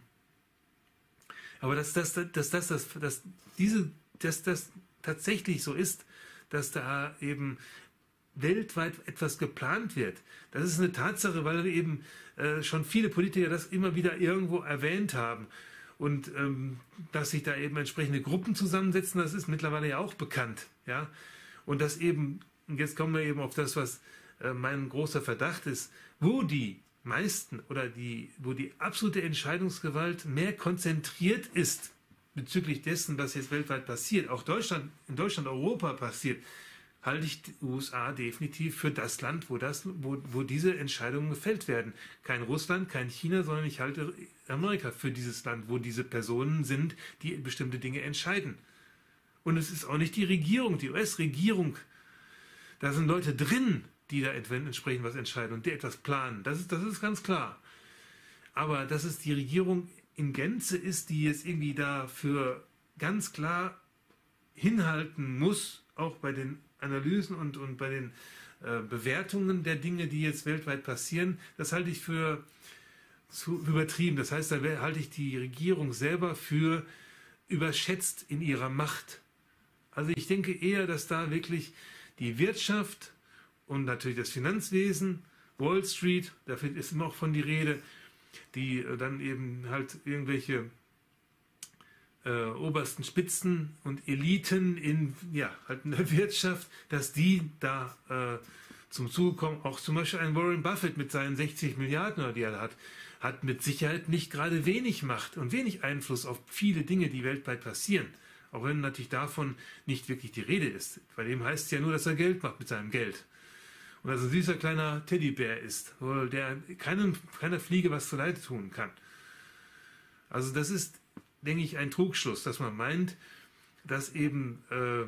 Aber dass das, dass, dass, dass, dass, diese, dass das tatsächlich so ist, dass da eben weltweit etwas geplant wird, das ist eine Tatsache, weil eben äh, schon viele Politiker das immer wieder irgendwo erwähnt haben. Und ähm, dass sich da eben entsprechende Gruppen zusammensetzen, das ist mittlerweile ja auch bekannt. Ja? Und dass eben, und jetzt kommen wir eben auf das, was äh, mein großer Verdacht ist, wo die meisten oder die, wo die absolute Entscheidungsgewalt mehr konzentriert ist bezüglich dessen, was jetzt weltweit passiert, auch Deutschland, in Deutschland, Europa passiert, halte ich die U S A definitiv für das Land, wo, das, wo, wo diese Entscheidungen gefällt werden. Kein Russland, kein China, sondern ich halte Amerika für dieses Land, wo diese Personen sind, die bestimmte Dinge entscheiden. Und es ist auch nicht die Regierung, die U S-Regierung. Da sind Leute drin, die da entsprechend was entscheiden und die etwas planen. Das ist, das ist ganz klar. Aber dass es die Regierung in Gänze ist, die jetzt irgendwie dafür ganz klar hinhalten muss, auch bei den Analysen und, und bei den äh, Bewertungen der Dinge, die jetzt weltweit passieren, das halte ich für zu übertrieben. Das heißt, da halte ich die Regierung selber für überschätzt in ihrer Macht. Also ich denke eher, dass da wirklich die Wirtschaft und natürlich das Finanzwesen, Wall Street, dafür ist immer auch von die Rede, die äh, dann eben halt irgendwelche äh, obersten Spitzen und Eliten in, ja, halt in der Wirtschaft, dass die da äh, zum Zuge kommen. Auch zum Beispiel ein Warren Buffett mit seinen sechzig Milliarden, die er hat, hat mit Sicherheit nicht gerade wenig Macht und wenig Einfluss auf viele Dinge, die weltweit passieren. Auch wenn natürlich davon nicht wirklich die Rede ist. Bei dem heißt es ja nur, dass er Geld macht mit seinem Geld. Und dass er ein süßer kleiner Teddybär ist, der keinem, keiner Fliege was zuleide tun kann. Also das ist, denke ich, ein Trugschluss, dass man meint, dass eben äh,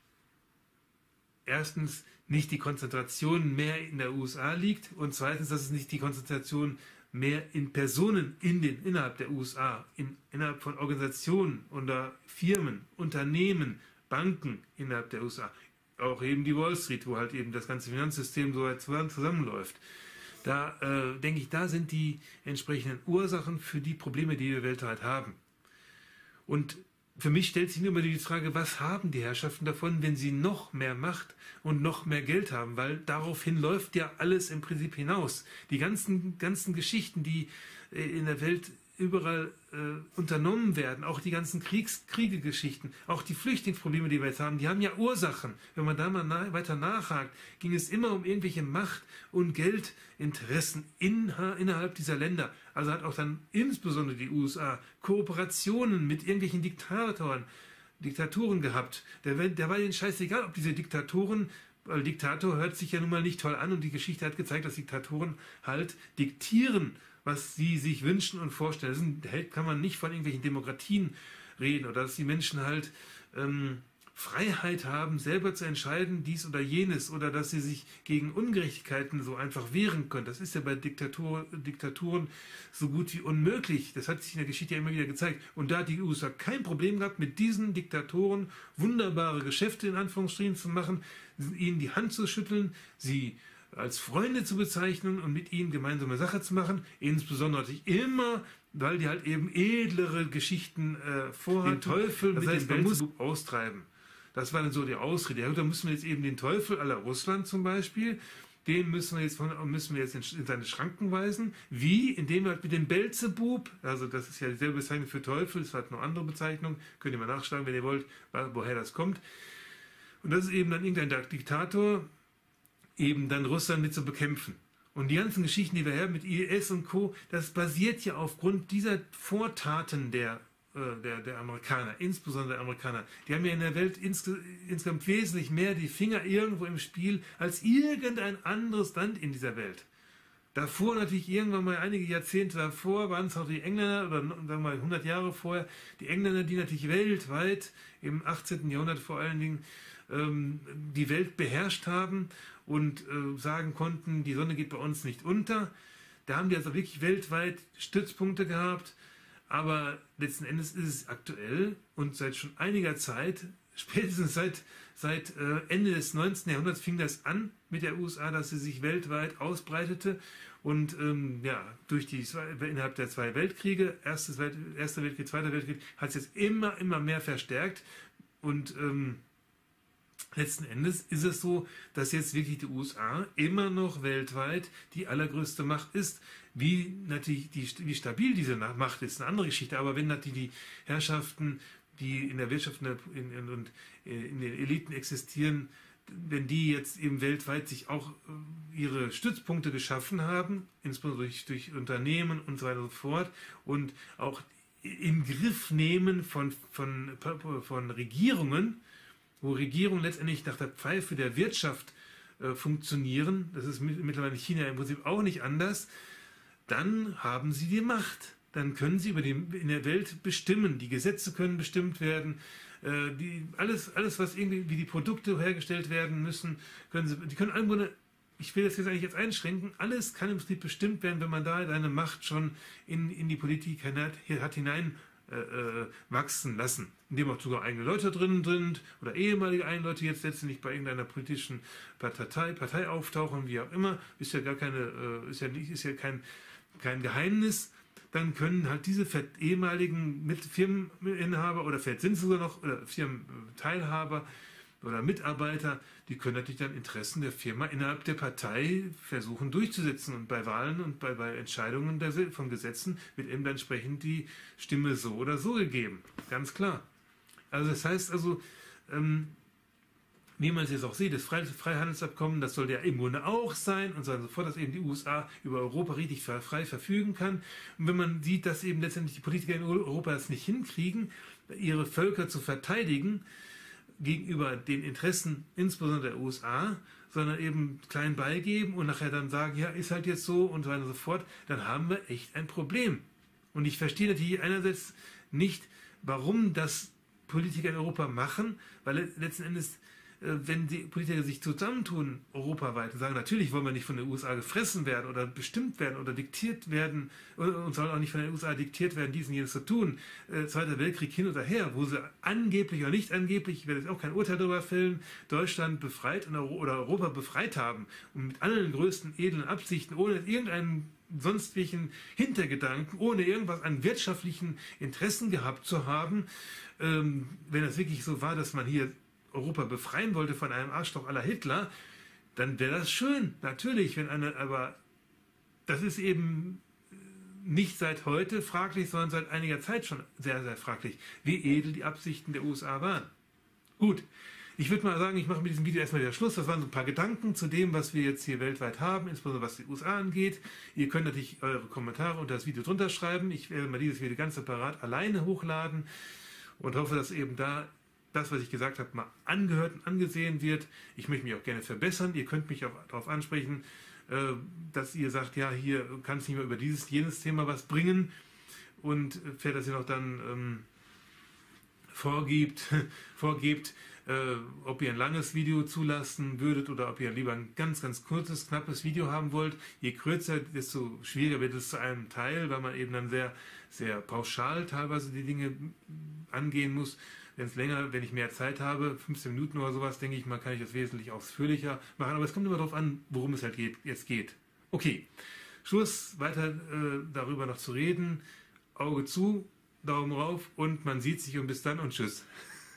erstens nicht die Konzentration mehr in der U S A liegt und zweitens, dass es nicht die Konzentration mehr in Personen in den, innerhalb der U S A, in, innerhalb von Organisationen oder Firmen, Unternehmen, Banken innerhalb der U S A, auch eben die Wall Street, wo halt eben das ganze Finanzsystem so weit zusammenläuft. Da äh, denke ich, da sind die entsprechenden Ursachen für die Probleme, die wir weltweit haben. Und für mich stellt sich nur immer die Frage, was haben die Herrschaften davon, wenn sie noch mehr Macht und noch mehr Geld haben? Weil daraufhin läuft ja alles im Prinzip hinaus. Die ganzen, ganzen Geschichten, die in der Welt überall äh, unternommen werden, auch die ganzen Kriegs Kriegegeschichten, auch die Flüchtlingsprobleme, die wir jetzt haben, die haben ja Ursachen. Wenn man da mal na weiter nachhakt, ging es immer um irgendwelche Macht- und Geldinteressen in, innerhalb dieser Länder. Also hat auch dann insbesondere die U S A Kooperationen mit irgendwelchen Diktatoren, Diktaturen gehabt. Der, der war denen scheißegal, ob diese Diktatoren, weil Diktator hört sich ja nun mal nicht toll an und die Geschichte hat gezeigt, dass Diktatoren halt diktieren, was sie sich wünschen und vorstellen. Da kann man nicht von irgendwelchen Demokratien reden oder dass die Menschen halt ähm, Freiheit haben, selber zu entscheiden, dies oder jenes, oder dass sie sich gegen Ungerechtigkeiten so einfach wehren können. Das ist ja bei Diktatur, Diktaturen so gut wie unmöglich. Das hat sich in der Geschichte ja immer wieder gezeigt. Und da hat die U S A kein Problem gehabt, mit diesen Diktatoren wunderbare Geschäfte in Anführungsstrichen zu machen, ihnen die Hand zu schütteln, sie als Freunde zu bezeichnen und mit ihnen gemeinsame Sache zu machen, insbesondere natürlich immer, weil die halt eben edlere Geschichten äh, vorhatten. Den Teufel das mit heißt, dem Belzebub austreiben. Das war dann so die Ausrede. Ja, da müssen wir jetzt eben den Teufel à la Russland zum Beispiel, den müssen wir jetzt, von, müssen wir jetzt in, in seine Schranken weisen. Wie? Indem wir halt mit dem Belzebub, also das ist ja dieselbe Bezeichnung für Teufel, es hat noch andere Bezeichnungen, könnt ihr mal nachschlagen, wenn ihr wollt, woher das kommt. Und das ist eben dann irgendein Diktator, eben dann Russland mit zu bekämpfen. Und die ganzen Geschichten, die wir haben mit I S und Co., das basiert ja aufgrund dieser Vortaten der, äh, der, der Amerikaner, insbesondere der Amerikaner. Die haben ja in der Welt insge insgesamt wesentlich mehr die Finger irgendwo im Spiel als irgendein anderes Land in dieser Welt. Davor natürlich irgendwann mal einige Jahrzehnte davor waren es auch die Engländer, oder sagen wir mal hundert Jahre vorher, die Engländer, die natürlich weltweit im achtzehnten Jahrhundert vor allen Dingen ähm, die Welt beherrscht haben und äh, sagen konnten, die Sonne geht bei uns nicht unter. Da haben die also wirklich weltweit Stützpunkte gehabt, aber letzten Endes ist es aktuell und seit schon einiger Zeit, spätestens seit, seit äh, Ende des neunzehnten Jahrhunderts fing das an mit der U S A, dass sie sich weltweit ausbreitete und ähm, ja, durch die innerhalb der zwei Weltkriege, erstes Welt, Erster Weltkrieg, Zweiter Weltkrieg, hat es jetzt immer, immer mehr verstärkt und ähm, letzten Endes ist es so, dass jetzt wirklich die U S A immer noch weltweit die allergrößte Macht ist. Wie natürlich die, wie stabil diese Macht ist, eine andere Geschichte. Aber wenn natürlich die Herrschaften, die in der Wirtschaft und in, in, in den Eliten existieren, wenn die jetzt eben weltweit sich auch ihre Stützpunkte geschaffen haben, insbesondere durch, durch Unternehmen und so weiter und so fort, und auch im Griff nehmen von, von, von Regierungen, wo Regierungen letztendlich nach der Pfeife der Wirtschaft äh, funktionieren, das ist mittlerweile in China im Prinzip auch nicht anders, dann haben sie die Macht. Dann können sie über die, in der Welt bestimmen. Die Gesetze können bestimmt werden. Äh, die, alles, alles, was irgendwie, wie die Produkte hergestellt werden müssen, können sie, die können irgendwo, ich will das jetzt eigentlich jetzt einschränken, alles kann im Prinzip bestimmt werden, wenn man da seine Macht schon in, in die Politik hat, hat hinein äh, äh, wachsen lassen, indem auch sogar eigene Leute drin sind oder ehemalige eigene Leute jetzt letztendlich bei irgendeiner politischen Partei, Partei auftauchen, wie auch immer, ist ja gar keine, äh, ist ja nicht, ist ja kein, kein Geheimnis. Dann können halt diese ehemaligen Firmeninhaber oder vielleicht sind es sogar noch oder Firmenteilhaber oder Mitarbeiter, die können natürlich dann Interessen der Firma innerhalb der Partei versuchen durchzusetzen. Und bei Wahlen und bei, bei Entscheidungen der, von Gesetzen wird eben dann entsprechend die Stimme so oder so gegeben. Ganz klar. Also das heißt also, ähm, wie man es jetzt auch sieht, das Freihandelsabkommen, das soll ja im Grunde auch sein und so weiter und so fort, dass eben die U S A über Europa richtig frei verfügen kann. Und wenn man sieht, dass eben letztendlich die Politiker in Europa das nicht hinkriegen, ihre Völker zu verteidigen, gegenüber den Interessen insbesondere der U S A, sondern eben klein beigeben und nachher dann sagen, ja, ist halt jetzt so und so weiter und so fort, dann haben wir echt ein Problem. Und ich verstehe natürlich einerseits nicht, warum das Politiker in Europa machen, weil letzten Endes, wenn die Politiker sich zusammentun, europaweit, und sagen, natürlich wollen wir nicht von der U S A gefressen werden oder bestimmt werden oder diktiert werden und sollen auch nicht von der U S A diktiert werden, dies und jenes zu tun. Äh, Zweiter Weltkrieg hin oder her, wo sie angeblich oder nicht angeblich, ich werde jetzt auch kein Urteil darüber fällen, Deutschland befreit oder Europa befreit haben und mit allen größten edlen Absichten, ohne irgendeinen sonstigen Hintergedanken, ohne irgendwas an wirtschaftlichen Interessen gehabt zu haben. Ähm, wenn das wirklich so war, dass man hier Europa befreien wollte von einem Arschloch à la Hitler, dann wäre das schön, natürlich, wenn eine, aber das ist eben nicht seit heute fraglich, sondern seit einiger Zeit schon sehr, sehr fraglich, wie edel die Absichten der U S A waren. Gut, ich würde mal sagen, ich mache mit diesem Video erstmal wieder Schluss. Das waren so ein paar Gedanken zu dem, was wir jetzt hier weltweit haben, insbesondere was die U S A angeht. Ihr könnt natürlich eure Kommentare unter das Video drunter schreiben. Ich werde mal dieses Video ganz separat alleine hochladen und hoffe, dass eben da das, was ich gesagt habe, mal angehört und angesehen wird. Ich möchte mich auch gerne verbessern. Ihr könnt mich auch darauf ansprechen, dass ihr sagt, ja, hier kann es nicht mehr über dieses, jenes Thema was bringen. Und vielleicht, dass ihr noch dann ähm, vorgibt, vorgebt, äh, ob ihr ein langes Video zulassen würdet oder ob ihr lieber ein ganz, ganz kurzes, knappes Video haben wollt. Je kürzer, desto schwieriger wird es zu einem Teil, weil man eben dann sehr, sehr pauschal teilweise die Dinge angehen muss. Wenn es länger, wenn ich mehr Zeit habe, fünfzehn Minuten oder sowas, denke ich mal, kann ich das wesentlich ausführlicher machen. Aber es kommt immer darauf an, worum es halt geht, jetzt geht. Okay, Schluss, weiter äh, darüber noch zu reden. Auge zu, Daumen rauf und man sieht sich und bis dann und tschüss.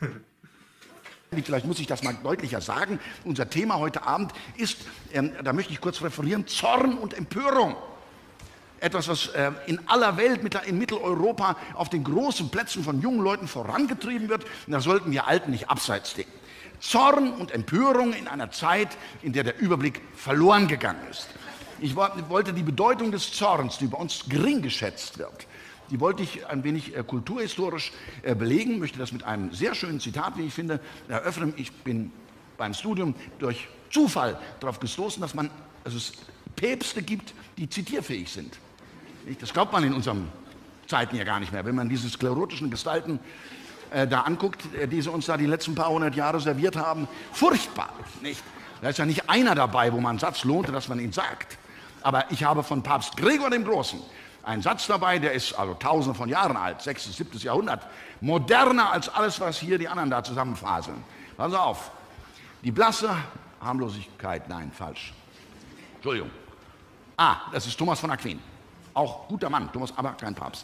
Vielleicht muss ich das mal deutlicher sagen. Unser Thema heute Abend ist, ähm, da möchte ich kurz referieren, Zorn und Empörung. Etwas, was äh, in aller Welt, in Mitteleuropa, auf den großen Plätzen von jungen Leuten vorangetrieben wird. Und da sollten wir Alten nicht abseits stehen. Zorn und Empörung in einer Zeit, in der der Überblick verloren gegangen ist. Ich wollte die Bedeutung des Zorns, die bei uns gering geschätzt wird, die wollte ich ein wenig äh, kulturhistorisch äh, belegen, möchte das mit einem sehr schönen Zitat, wie ich finde, eröffnen. Ich bin beim Studium durch Zufall darauf gestoßen, dass man, also es Päpste gibt, die zitierfähig sind. Das glaubt man in unseren Zeiten ja gar nicht mehr. Wenn man diese sklerotischen Gestalten äh, da anguckt, äh, die sie uns da die letzten paar hundert Jahre serviert haben, furchtbar, nicht? Da ist ja nicht einer dabei, wo man einen Satz lohnte, dass man ihn sagt. Aber ich habe von Papst Gregor dem Großen einen Satz dabei, der ist also tausende von Jahren alt, sechstes, siebtes Jahrhundert, moderner als alles, was hier die anderen da zusammenfaseln. Pass auf, die blasse Harmlosigkeit, nein, falsch. Entschuldigung. Ah, das ist Thomas von Aquin. Auch guter Mann, Thomas, aber kein Papst.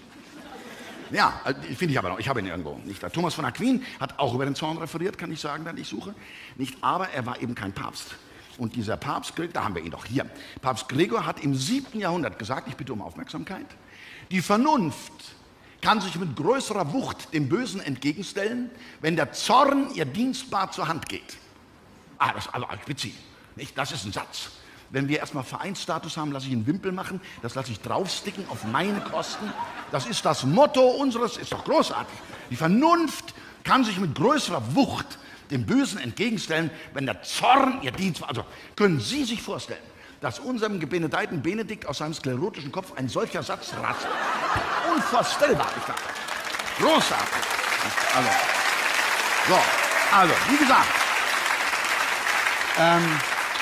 Ja, finde ich aber noch, ich habe ihn irgendwo nicht. Thomas von Aquin hat auch über den Zorn referiert, kann ich sagen, dann ich suche. Nicht, aber er war eben kein Papst. Und dieser Papst, da haben wir ihn doch hier. Papst Gregor hat im siebten Jahrhundert gesagt, ich bitte um Aufmerksamkeit, die Vernunft kann sich mit größerer Wucht dem Bösen entgegenstellen, wenn der Zorn ihr dienstbar zur Hand geht. Ah, das ist also witzig. Nicht? Das ist ein Satz. Wenn wir erstmal Vereinsstatus haben, lasse ich einen Wimpel machen, das lasse ich draufsticken auf meine Kosten. Das ist das Motto unseres, ist doch großartig. Die Vernunft kann sich mit größerer Wucht dem Bösen entgegenstellen, wenn der Zorn ihr Dienst war. Also können Sie sich vorstellen, dass unserem Gebenedeiten Benedikt aus seinem sklerotischen Kopf ein solcher Satz rast. Unvorstellbar, ich dachte. Großartig. Also, so, also, wie gesagt, ähm,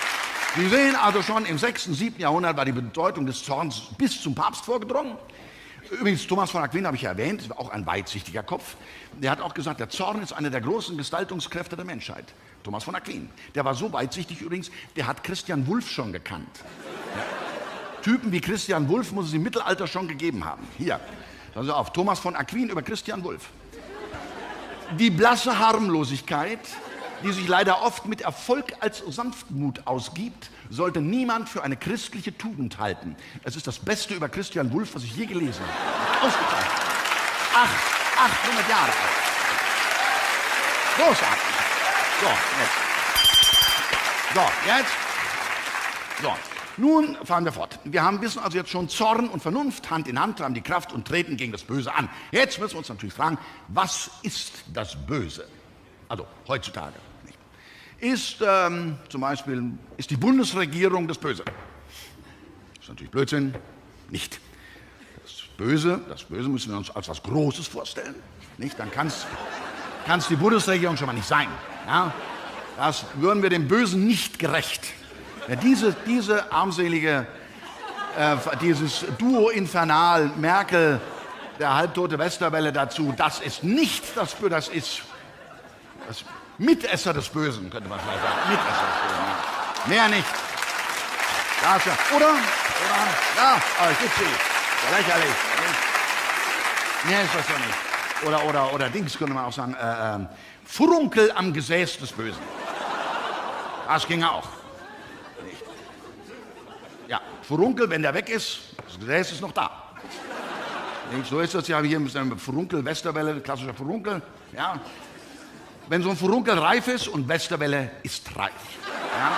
Sie sehen also schon, im sechsten, siebten Jahrhundert war die Bedeutung des Zorns bis zum Papst vorgedrungen. Übrigens, Thomas von Aquin habe ich ja erwähnt, ist auch ein weitsichtiger Kopf. Der hat auch gesagt, der Zorn ist eine der großen Gestaltungskräfte der Menschheit. Thomas von Aquin. Der war so weitsichtig übrigens, der hat Christian Wulff schon gekannt. Ja. Typen wie Christian Wulff muss es im Mittelalter schon gegeben haben. Hier, also auf, Thomas von Aquin über Christian Wulff. Die blasse Harmlosigkeit, die sich leider oft mit Erfolg als Sanftmut ausgibt, sollte niemand für eine christliche Tugend halten. Es ist das Beste über Christian Wulff, was ich je gelesen habe. Ausgezeichnet. Acht, achthundert Jahre alt. Großartig. So, jetzt. So, jetzt. So, nun fahren wir fort. Wir haben, wissen also jetzt schon, Zorn und Vernunft Hand in Hand haben die Kraft und treten gegen das Böse an. Jetzt müssen wir uns natürlich fragen, was ist das Böse? Also heutzutage. Ist ähm, zum Beispiel, ist die Bundesregierung das Böse? Das ist natürlich Blödsinn. Nicht. Das Böse, das Böse müssen wir uns als was Großes vorstellen. Nicht? Dann kann es die Bundesregierung schon mal nicht sein. Ja? Das würden wir dem Bösen nicht gerecht. Ja, diese, diese armselige, äh, dieses Duo infernal, Merkel, der halbtote Westerwelle dazu, das ist nicht das Böse, das ist das Mitesser des Bösen, könnte man vielleicht sagen. Mitesser des Bösen, ja. Mehr nicht. Das, ja. Oder? Oder? Ja, aber ich bitte Sie. Ja, lächerlich. Mehr ist das ja nicht. Oder, oder, oder Dings könnte man auch sagen, äh, äh, Furunkel am Gesäß des Bösen. Das ginge auch. Nicht. Ja, Furunkel, wenn der weg ist, das Gesäß ist noch da. Nicht? So ist das ja hier mit einem Furunkel, Westerwelle, klassischer Furunkel. Ja. Wenn so ein Furunkel reif ist und Westerwelle ist reif. Ja.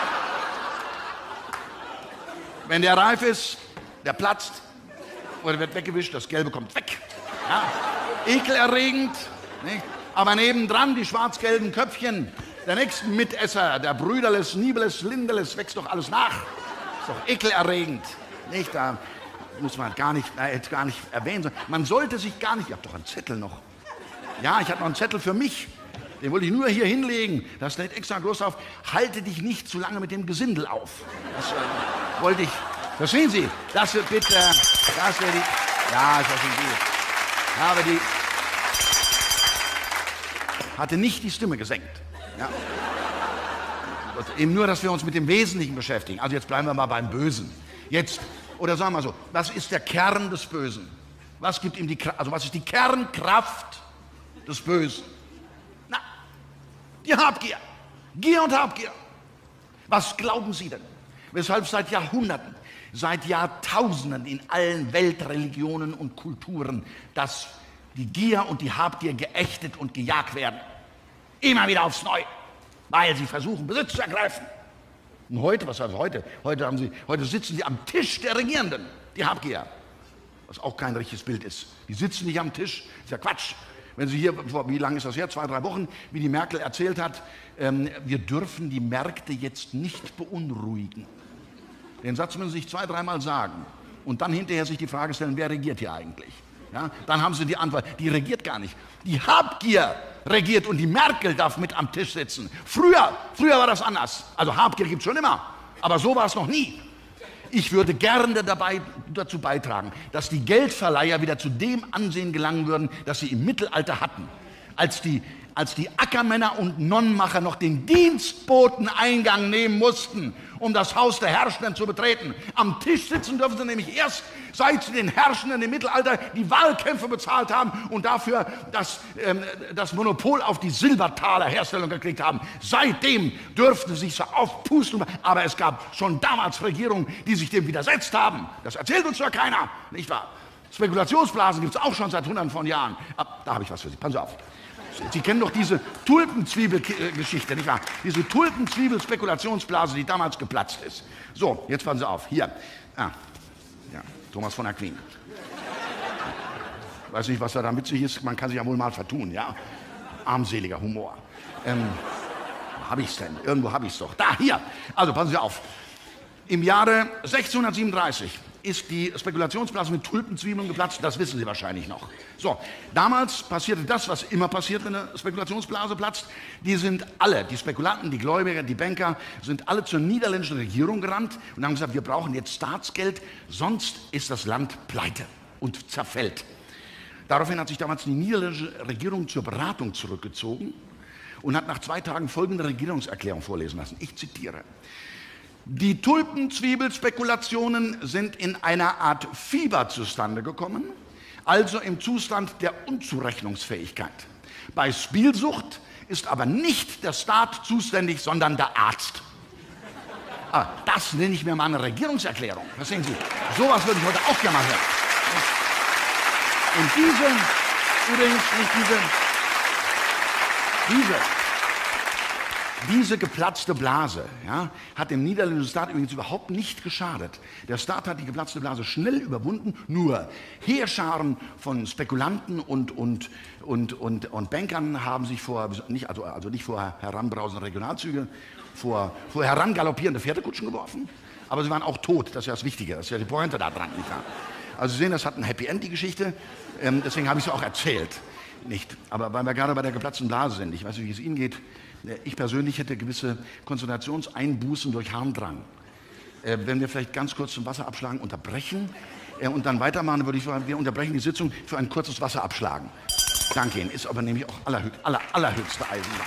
Wenn der reif ist, der platzt oder wird weggewischt, das Gelbe kommt weg. Ja. Ekelerregend, nicht? Aber nebendran die schwarz-gelben Köpfchen der nächsten Mitesser, der Brüderles, Niebeles, Lindeles, wächst doch alles nach. Ist doch ekelerregend. Nicht? Da muss man gar nicht, äh, gar nicht erwähnen. Man sollte sich gar nicht, ich habe doch einen Zettel noch. Ja, ich habe noch einen Zettel für mich. Den wollte ich nur hier hinlegen. Da steht extra groß drauf, halte dich nicht zu lange mit dem Gesindel auf. Das äh, wollte ich. Verstehen Sie? Das wird bitte, das wäre die, ja, ist das schon gut. Aber die hatte nicht die Stimme gesenkt. Ja. Eben nur, dass wir uns mit dem Wesentlichen beschäftigen. Also jetzt bleiben wir mal beim Bösen. Jetzt, oder sagen wir so, was ist der Kern des Bösen? Was gibt ihm die, also was ist die Kernkraft des Bösen? Na, die Habgier. Gier und Habgier. Was glauben Sie denn? Weshalb seit Jahrhunderten, seit Jahrtausenden in allen Weltreligionen und Kulturen, dass die Gier und die Habgier geächtet und gejagt werden. Immer wieder aufs Neue, weil sie versuchen, Besitz zu ergreifen. Und heute, was heißt heute? Heute, haben sie, heute sitzen sie am Tisch der Regierenden, die Habgier. Was auch kein richtiges Bild ist. Die sitzen nicht am Tisch, ist ja Quatsch. Wenn Sie hier, wie lange ist das her? Zwei, drei Wochen, wie die Merkel erzählt hat, ähm, wir dürfen die Märkte jetzt nicht beunruhigen. Den Satz müssen Sie sich zwei, dreimal sagen. Und dann hinterher sich die Frage stellen, wer regiert hier eigentlich? Ja, dann haben Sie die Antwort, die regiert gar nicht. Die Habgier regiert und die Merkel darf mit am Tisch sitzen. Früher, früher war das anders. Also Habgier gibt es schon immer, aber so war es noch nie. Ich würde gerne dabei, dazu beitragen, dass die Geldverleiher wieder zu dem Ansehen gelangen würden, das sie im Mittelalter hatten. Als die, als die Ackermänner und Nonnenmacher noch den Dienstboteneingang nehmen mussten, um das Haus der Herrschenden zu betreten. Am Tisch sitzen dürfen sie nämlich erst, seit sie den Herrschenden im Mittelalter die Wahlkämpfe bezahlt haben und dafür das, ähm, das Monopol auf die Silbertalerherstellung gekriegt haben. Seitdem dürften sie sich so aufpusten. Aber es gab schon damals Regierungen, die sich dem widersetzt haben. Das erzählt uns ja keiner, nicht wahr? Spekulationsblasen gibt es auch schon seit hunderten von Jahren. Aber da habe ich was für Sie. Passen Sie auf. Sie kennen doch diese Tulpenzwiebel-Geschichte, nicht wahr? Diese Tulpenzwiebel-Spekulationsblase, die damals geplatzt ist. So, jetzt passen Sie auf. Hier. Ah, ja, Thomas von Aquin. Ich weiß nicht, was da witzig ist. Man kann sich ja wohl mal vertun, ja? Armseliger Humor. Ähm, wo habe ich es denn? Irgendwo habe ich es doch. Da, hier. Also, passen Sie auf. Im Jahre sechzehnhundertsiebenunddreißig ist die Spekulationsblase mit Tulpenzwiebeln geplatzt, das wissen Sie wahrscheinlich noch. So, damals passierte das, was immer passiert, wenn eine Spekulationsblase platzt. Die sind alle, die Spekulanten, die Gläubiger, die Banker, sind alle zur niederländischen Regierung gerannt und haben gesagt, wir brauchen jetzt Staatsgeld, sonst ist das Land pleite. und zerfällt. Daraufhin hat sich damals die niederländische Regierung zur Beratung zurückgezogen und hat nach zwei Tagen folgende Regierungserklärung vorlesen lassen. Ich zitiere. Die Tulpenzwiebelspekulationen sind in einer Art Fieber zustande gekommen, also im Zustand der Unzurechnungsfähigkeit. Bei Spielsucht ist aber nicht der Staat zuständig, sondern der Arzt. Ah, das nenne ich mir mal eine Regierungserklärung. Verstehen Sie? Sowas würde ich heute auch gerne mal hören. Und diese, übrigens nicht diese, diese, diese geplatzte Blase, ja, hat dem niederländischen Staat übrigens überhaupt nicht geschadet. Der Staat hat die geplatzte Blase schnell überwunden, nur Heerscharen von Spekulanten und, und, und, und, und Bankern haben sich vor, nicht, also, also nicht vor heranbrausende Regionalzüge, vor, vor herangaloppierende Pferdekutschen geworfen, aber sie waren auch tot, das ist ja das Wichtige, das ist ja die Pointe da dran. Nicht wahr? Also Sie sehen, das hat ein Happy End, die Geschichte, ähm, deswegen habe ich es auch erzählt. Nicht, aber weil wir gerade bei der geplatzten Blase sind, ich weiß nicht, wie es Ihnen geht, ich persönlich hätte gewisse Konzentrationseinbußen durch Harndrang. Äh, wenn wir vielleicht ganz kurz zum Wasserabschlagen unterbrechen äh, und dann weitermachen, würde ich sagen, wir unterbrechen die Sitzung für ein kurzes Wasserabschlagen. Danke Ihnen, ist aber nämlich auch allerhö aller, allerhöchste Eisenbahn.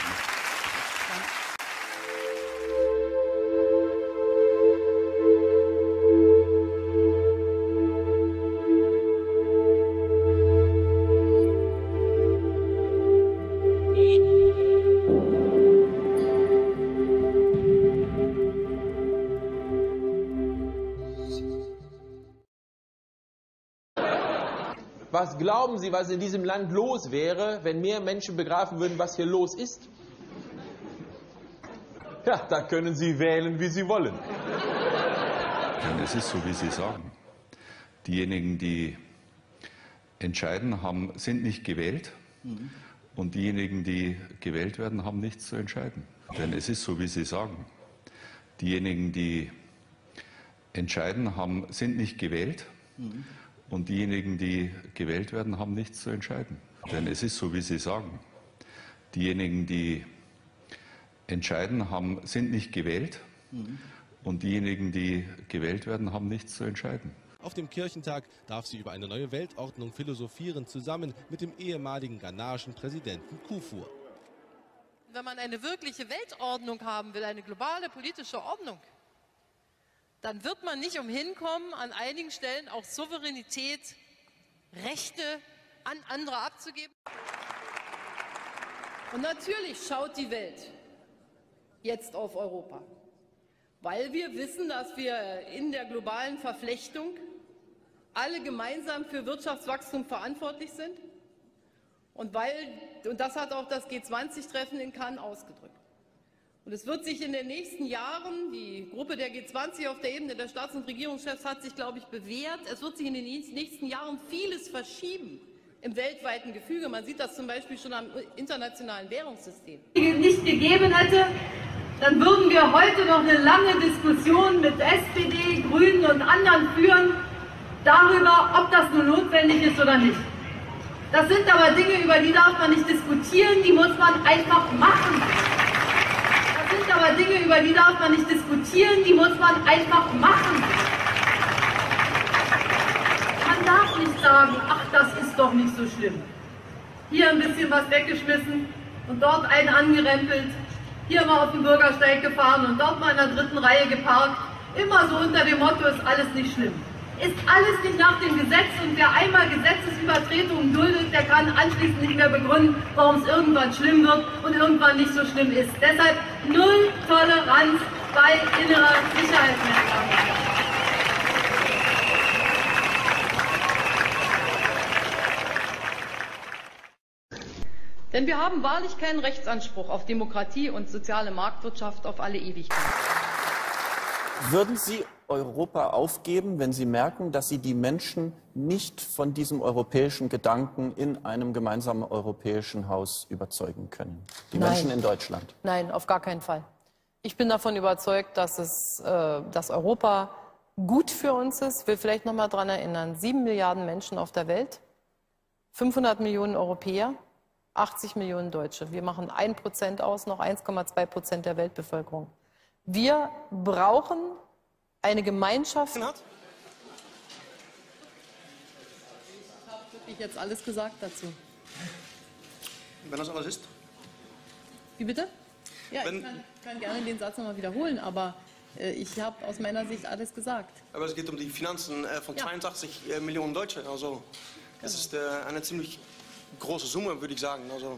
Was glauben Sie, was in diesem Land los wäre, wenn mehr Menschen begreifen würden, was hier los ist? Ja, da können Sie wählen, wie Sie wollen. Es ist so, wie Sie sagen. Diejenigen, die entscheiden, haben, sind nicht gewählt. Mhm. Und diejenigen, die gewählt werden, haben nichts zu entscheiden. Denn es ist so, wie Sie sagen. Diejenigen, die entscheiden, haben, sind nicht gewählt. Mhm. Und diejenigen, die gewählt werden, haben nichts zu entscheiden. Denn es ist so, wie Sie sagen. Diejenigen, die entscheiden, haben, sind nicht gewählt. Mhm. Und diejenigen, die gewählt werden, haben nichts zu entscheiden. Auf dem Kirchentag darf sie über eine neue Weltordnung philosophieren, zusammen mit dem ehemaligen ghanaischen Präsidenten Kufur. Wenn man eine wirkliche Weltordnung haben will, eine globale politische Ordnung, dann wird man nicht umhin kommen, an einigen Stellen auch Souveränität, Rechte an andere abzugeben. Und natürlich schaut die Welt jetzt auf Europa, weil wir wissen, dass wir in der globalen Verflechtung alle gemeinsam für Wirtschaftswachstum verantwortlich sind. Und, weil, und das hat auch das G zwanzig Treffen in Cannes ausgedrückt. Und es wird sich in den nächsten Jahren, die Gruppe der G zwanzig auf der Ebene der Staats- und Regierungschefs hat sich, glaube ich, bewährt, es wird sich in den nächsten Jahren vieles verschieben im weltweiten Gefüge. Man sieht das zum Beispiel schon am internationalen Währungssystem. Wenn es nicht gegeben hätte, dann würden wir heute noch eine lange Diskussion mit S P D, Grünen und anderen führen darüber, ob das nun notwendig ist oder nicht. Das sind aber Dinge, über die darf man nicht diskutieren, die muss man einfach machen. Das sind aber Dinge, über die darf man nicht diskutieren, die muss man einfach machen. Man darf nicht sagen, ach, das ist doch nicht so schlimm. Hier ein bisschen was weggeschmissen und dort einen angerempelt, hier mal auf den Bürgersteig gefahren und dort mal in der dritten Reihe geparkt. Immer so unter dem Motto, ist alles nicht schlimm. Ist alles nicht nach dem Gesetz, und wer einmal Gesetzesübertretungen duldet, der kann anschließend nicht mehr begründen, warum es irgendwann schlimm wird und irgendwann nicht so schlimm ist. Deshalb null Toleranz bei innerer Sicherheit, meine Damen und Herren. Denn wir haben wahrlich keinen Rechtsanspruch auf Demokratie und soziale Marktwirtschaft auf alle Ewigkeit. Würden Sie Europa aufgeben, wenn Sie merken, dass Sie die Menschen nicht von diesem europäischen Gedanken in einem gemeinsamen europäischen Haus überzeugen können? Die Nein. Menschen in Deutschland? Nein, auf gar keinen Fall. Ich bin davon überzeugt, dass, es, äh, dass Europa gut für uns ist. Ich will vielleicht noch mal daran erinnern, sieben Milliarden Menschen auf der Welt, fünfhundert Millionen Europäer, achtzig Millionen Deutsche. Wir machen ein Prozent aus, noch eins Komma zwei Prozent der Weltbevölkerung. Wir brauchen eine Gemeinschaft. ich jetzt alles gesagt dazu. Wenn das alles ist? Wie bitte? Ja, Wenn, ich kann, kann gerne den Satz nochmal wiederholen, aber äh, ich habe aus meiner Sicht alles gesagt. aber es geht um die Finanzen äh, von Ja. zweiundachtzig äh, Millionen Deutsche. Also, das ist äh, eine ziemlich große Summe, würde ich sagen. Also,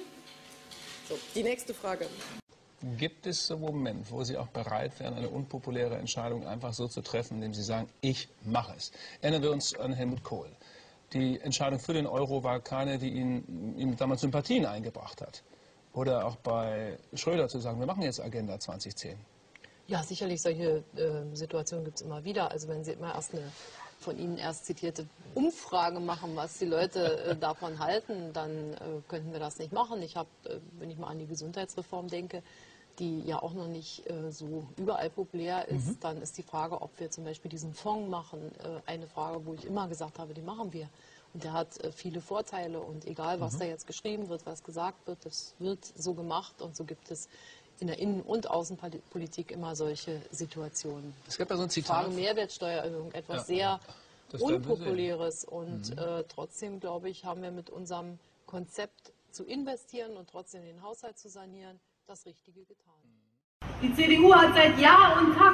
So, die nächste Frage. Gibt es so einen Moment, wo Sie auch bereit wären, eine unpopuläre Entscheidung einfach so zu treffen, indem Sie sagen, ich mache es? Erinnern wir uns an Helmut Kohl. Die Entscheidung für den Euro war keine, die ihn, ihm damals Sympathien eingebracht hat. Oder auch bei Schröder zu sagen, wir machen jetzt Agenda zweitausendzehn. Ja, sicherlich, solche äh, Situationen gibt es immer wieder. Also wenn Sie immer erst eine von Ihnen erst zitierte Umfrage machen, was die Leute äh, davon halten, dann äh, könnten wir das nicht machen. Ich habe, äh, wenn ich mal an die Gesundheitsreform denke, die ja auch noch nicht äh, so überall populär ist, mhm. dann ist die Frage, ob wir zum Beispiel diesen Fonds machen, äh, eine Frage, wo ich immer gesagt habe, die machen wir. Und der hat äh, viele Vorteile und egal, was mhm. da jetzt geschrieben wird, was gesagt wird, das wird so gemacht und so gibt es in der Innen- und Außenpolitik immer solche Situationen. Es gab ja so ein Zitat. Frage Mehrwertsteuererhöhung, etwas ja. sehr Unpopuläres und mhm. äh, trotzdem, glaube ich, haben wir mit unserem Konzept zu investieren und trotzdem den Haushalt zu sanieren, das Richtige getan. Die C D U hat seit Jahr und Tag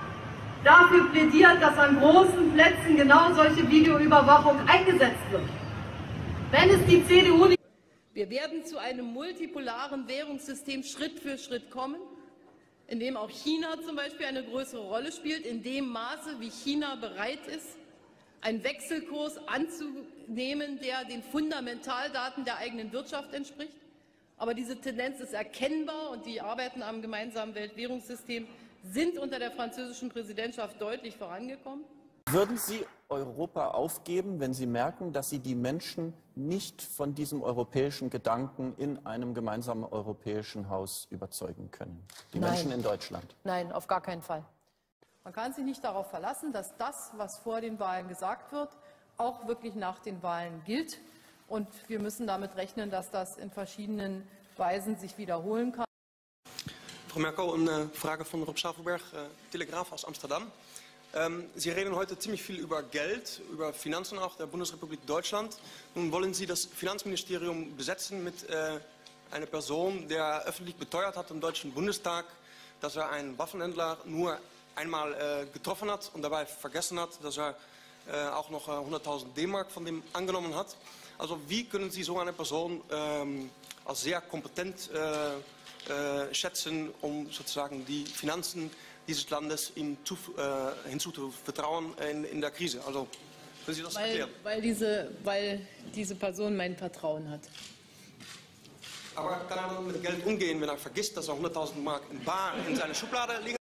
dafür plädiert, dass an großen Plätzen genau solche Videoüberwachung eingesetzt wird. Wenn es die C D U nicht... Wir werden zu einem multipolaren Währungssystem Schritt für Schritt kommen, in dem auch China zum Beispiel eine größere Rolle spielt, in dem Maße, wie China bereit ist, einen Wechselkurs anzunehmen, der den Fundamentaldaten der eigenen Wirtschaft entspricht. Aber diese Tendenz ist erkennbar und die Arbeiten am gemeinsamen Weltwährungssystem sind unter der französischen Präsidentschaft deutlich vorangekommen. Würden Sie Europa aufgeben, wenn Sie merken, dass Sie die Menschen nicht von diesem europäischen Gedanken in einem gemeinsamen europäischen Haus überzeugen können? Die Nein. Menschen in Deutschland. Nein, auf gar keinen Fall. Man kann sich nicht darauf verlassen, dass das, was vor den Wahlen gesagt wird, auch wirklich nach den Wahlen gilt. Und wir müssen damit rechnen, dass das in verschiedenen Weisen sich wiederholen kann. Frau Merkel, eine Frage von Rob Schafelberg, äh, Telegraaf aus Amsterdam. Ähm, Sie reden heute ziemlich viel über Geld, über Finanzen auch der Bundesrepublik Deutschland. Nun wollen Sie das Finanzministerium besetzen mit äh, einer Person, der öffentlich beteuert hat im Deutschen Bundestag, dass er einen Waffenhändler nur einmal äh, getroffen hat und dabei vergessen hat, dass er äh, auch noch äh, hunderttausend D-Mark von dem angenommen hat. Also wie können Sie so eine Person ähm, als sehr kompetent äh, äh, schätzen, um sozusagen die Finanzen dieses Landes ihm zu, äh, hinzuzuvertrauen in, in der Krise? Also können Sie das weil, erklären? Weil diese, weil diese Person mein Vertrauen hat. Aber kann er dann mit Geld umgehen, wenn er vergisst, dass er hunderttausend Mark in bar in seiner Schublade liegen?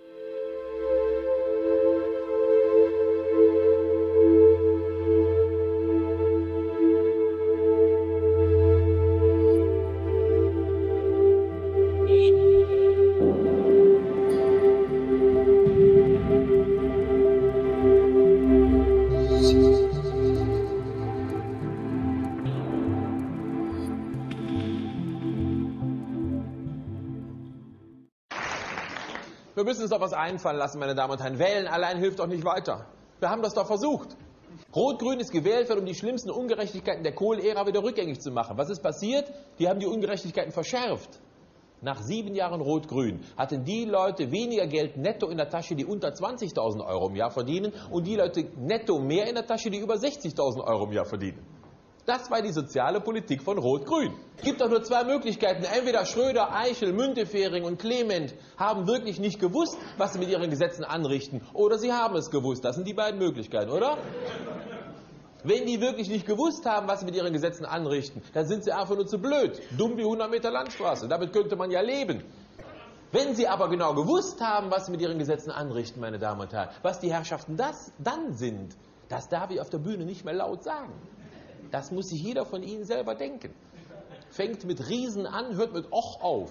Wir müssen uns doch was einfallen lassen, meine Damen und Herren. Wählen allein hilft doch nicht weiter. Wir haben das doch versucht. Rot-Grün ist gewählt worden, um die schlimmsten Ungerechtigkeiten der Kohl-Ära wieder rückgängig zu machen. Was ist passiert? Die haben die Ungerechtigkeiten verschärft. Nach sieben Jahren Rot-Grün hatten die Leute weniger Geld netto in der Tasche, die unter zwanzigtausend Euro im Jahr verdienen, und die Leute netto mehr in der Tasche, die über sechzigtausend Euro im Jahr verdienen. Das war die soziale Politik von Rot-Grün. Es gibt doch nur zwei Möglichkeiten. Entweder Schröder, Eichel, Müntefering und Clement haben wirklich nicht gewusst, was sie mit ihren Gesetzen anrichten. Oder sie haben es gewusst. Das sind die beiden Möglichkeiten, oder? Wenn die wirklich nicht gewusst haben, was sie mit ihren Gesetzen anrichten, dann sind sie einfach nur zu blöd. Dumm wie hundert Meter Landstraße. Damit könnte man ja leben. Wenn sie aber genau gewusst haben, was sie mit ihren Gesetzen anrichten, meine Damen und Herren, was die Herrschaften das dann sind, das darf ich auf der Bühne nicht mehr laut sagen. Das muss sich jeder von Ihnen selber denken. Fängt mit Riesen an, hört mit Och auf.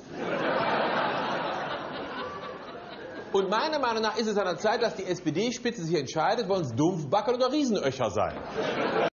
Und meiner Meinung nach ist es an der Zeit, dass die S P D-Spitze sich entscheidet, wollen es Dumpfbacken oder Riesenöcher sein.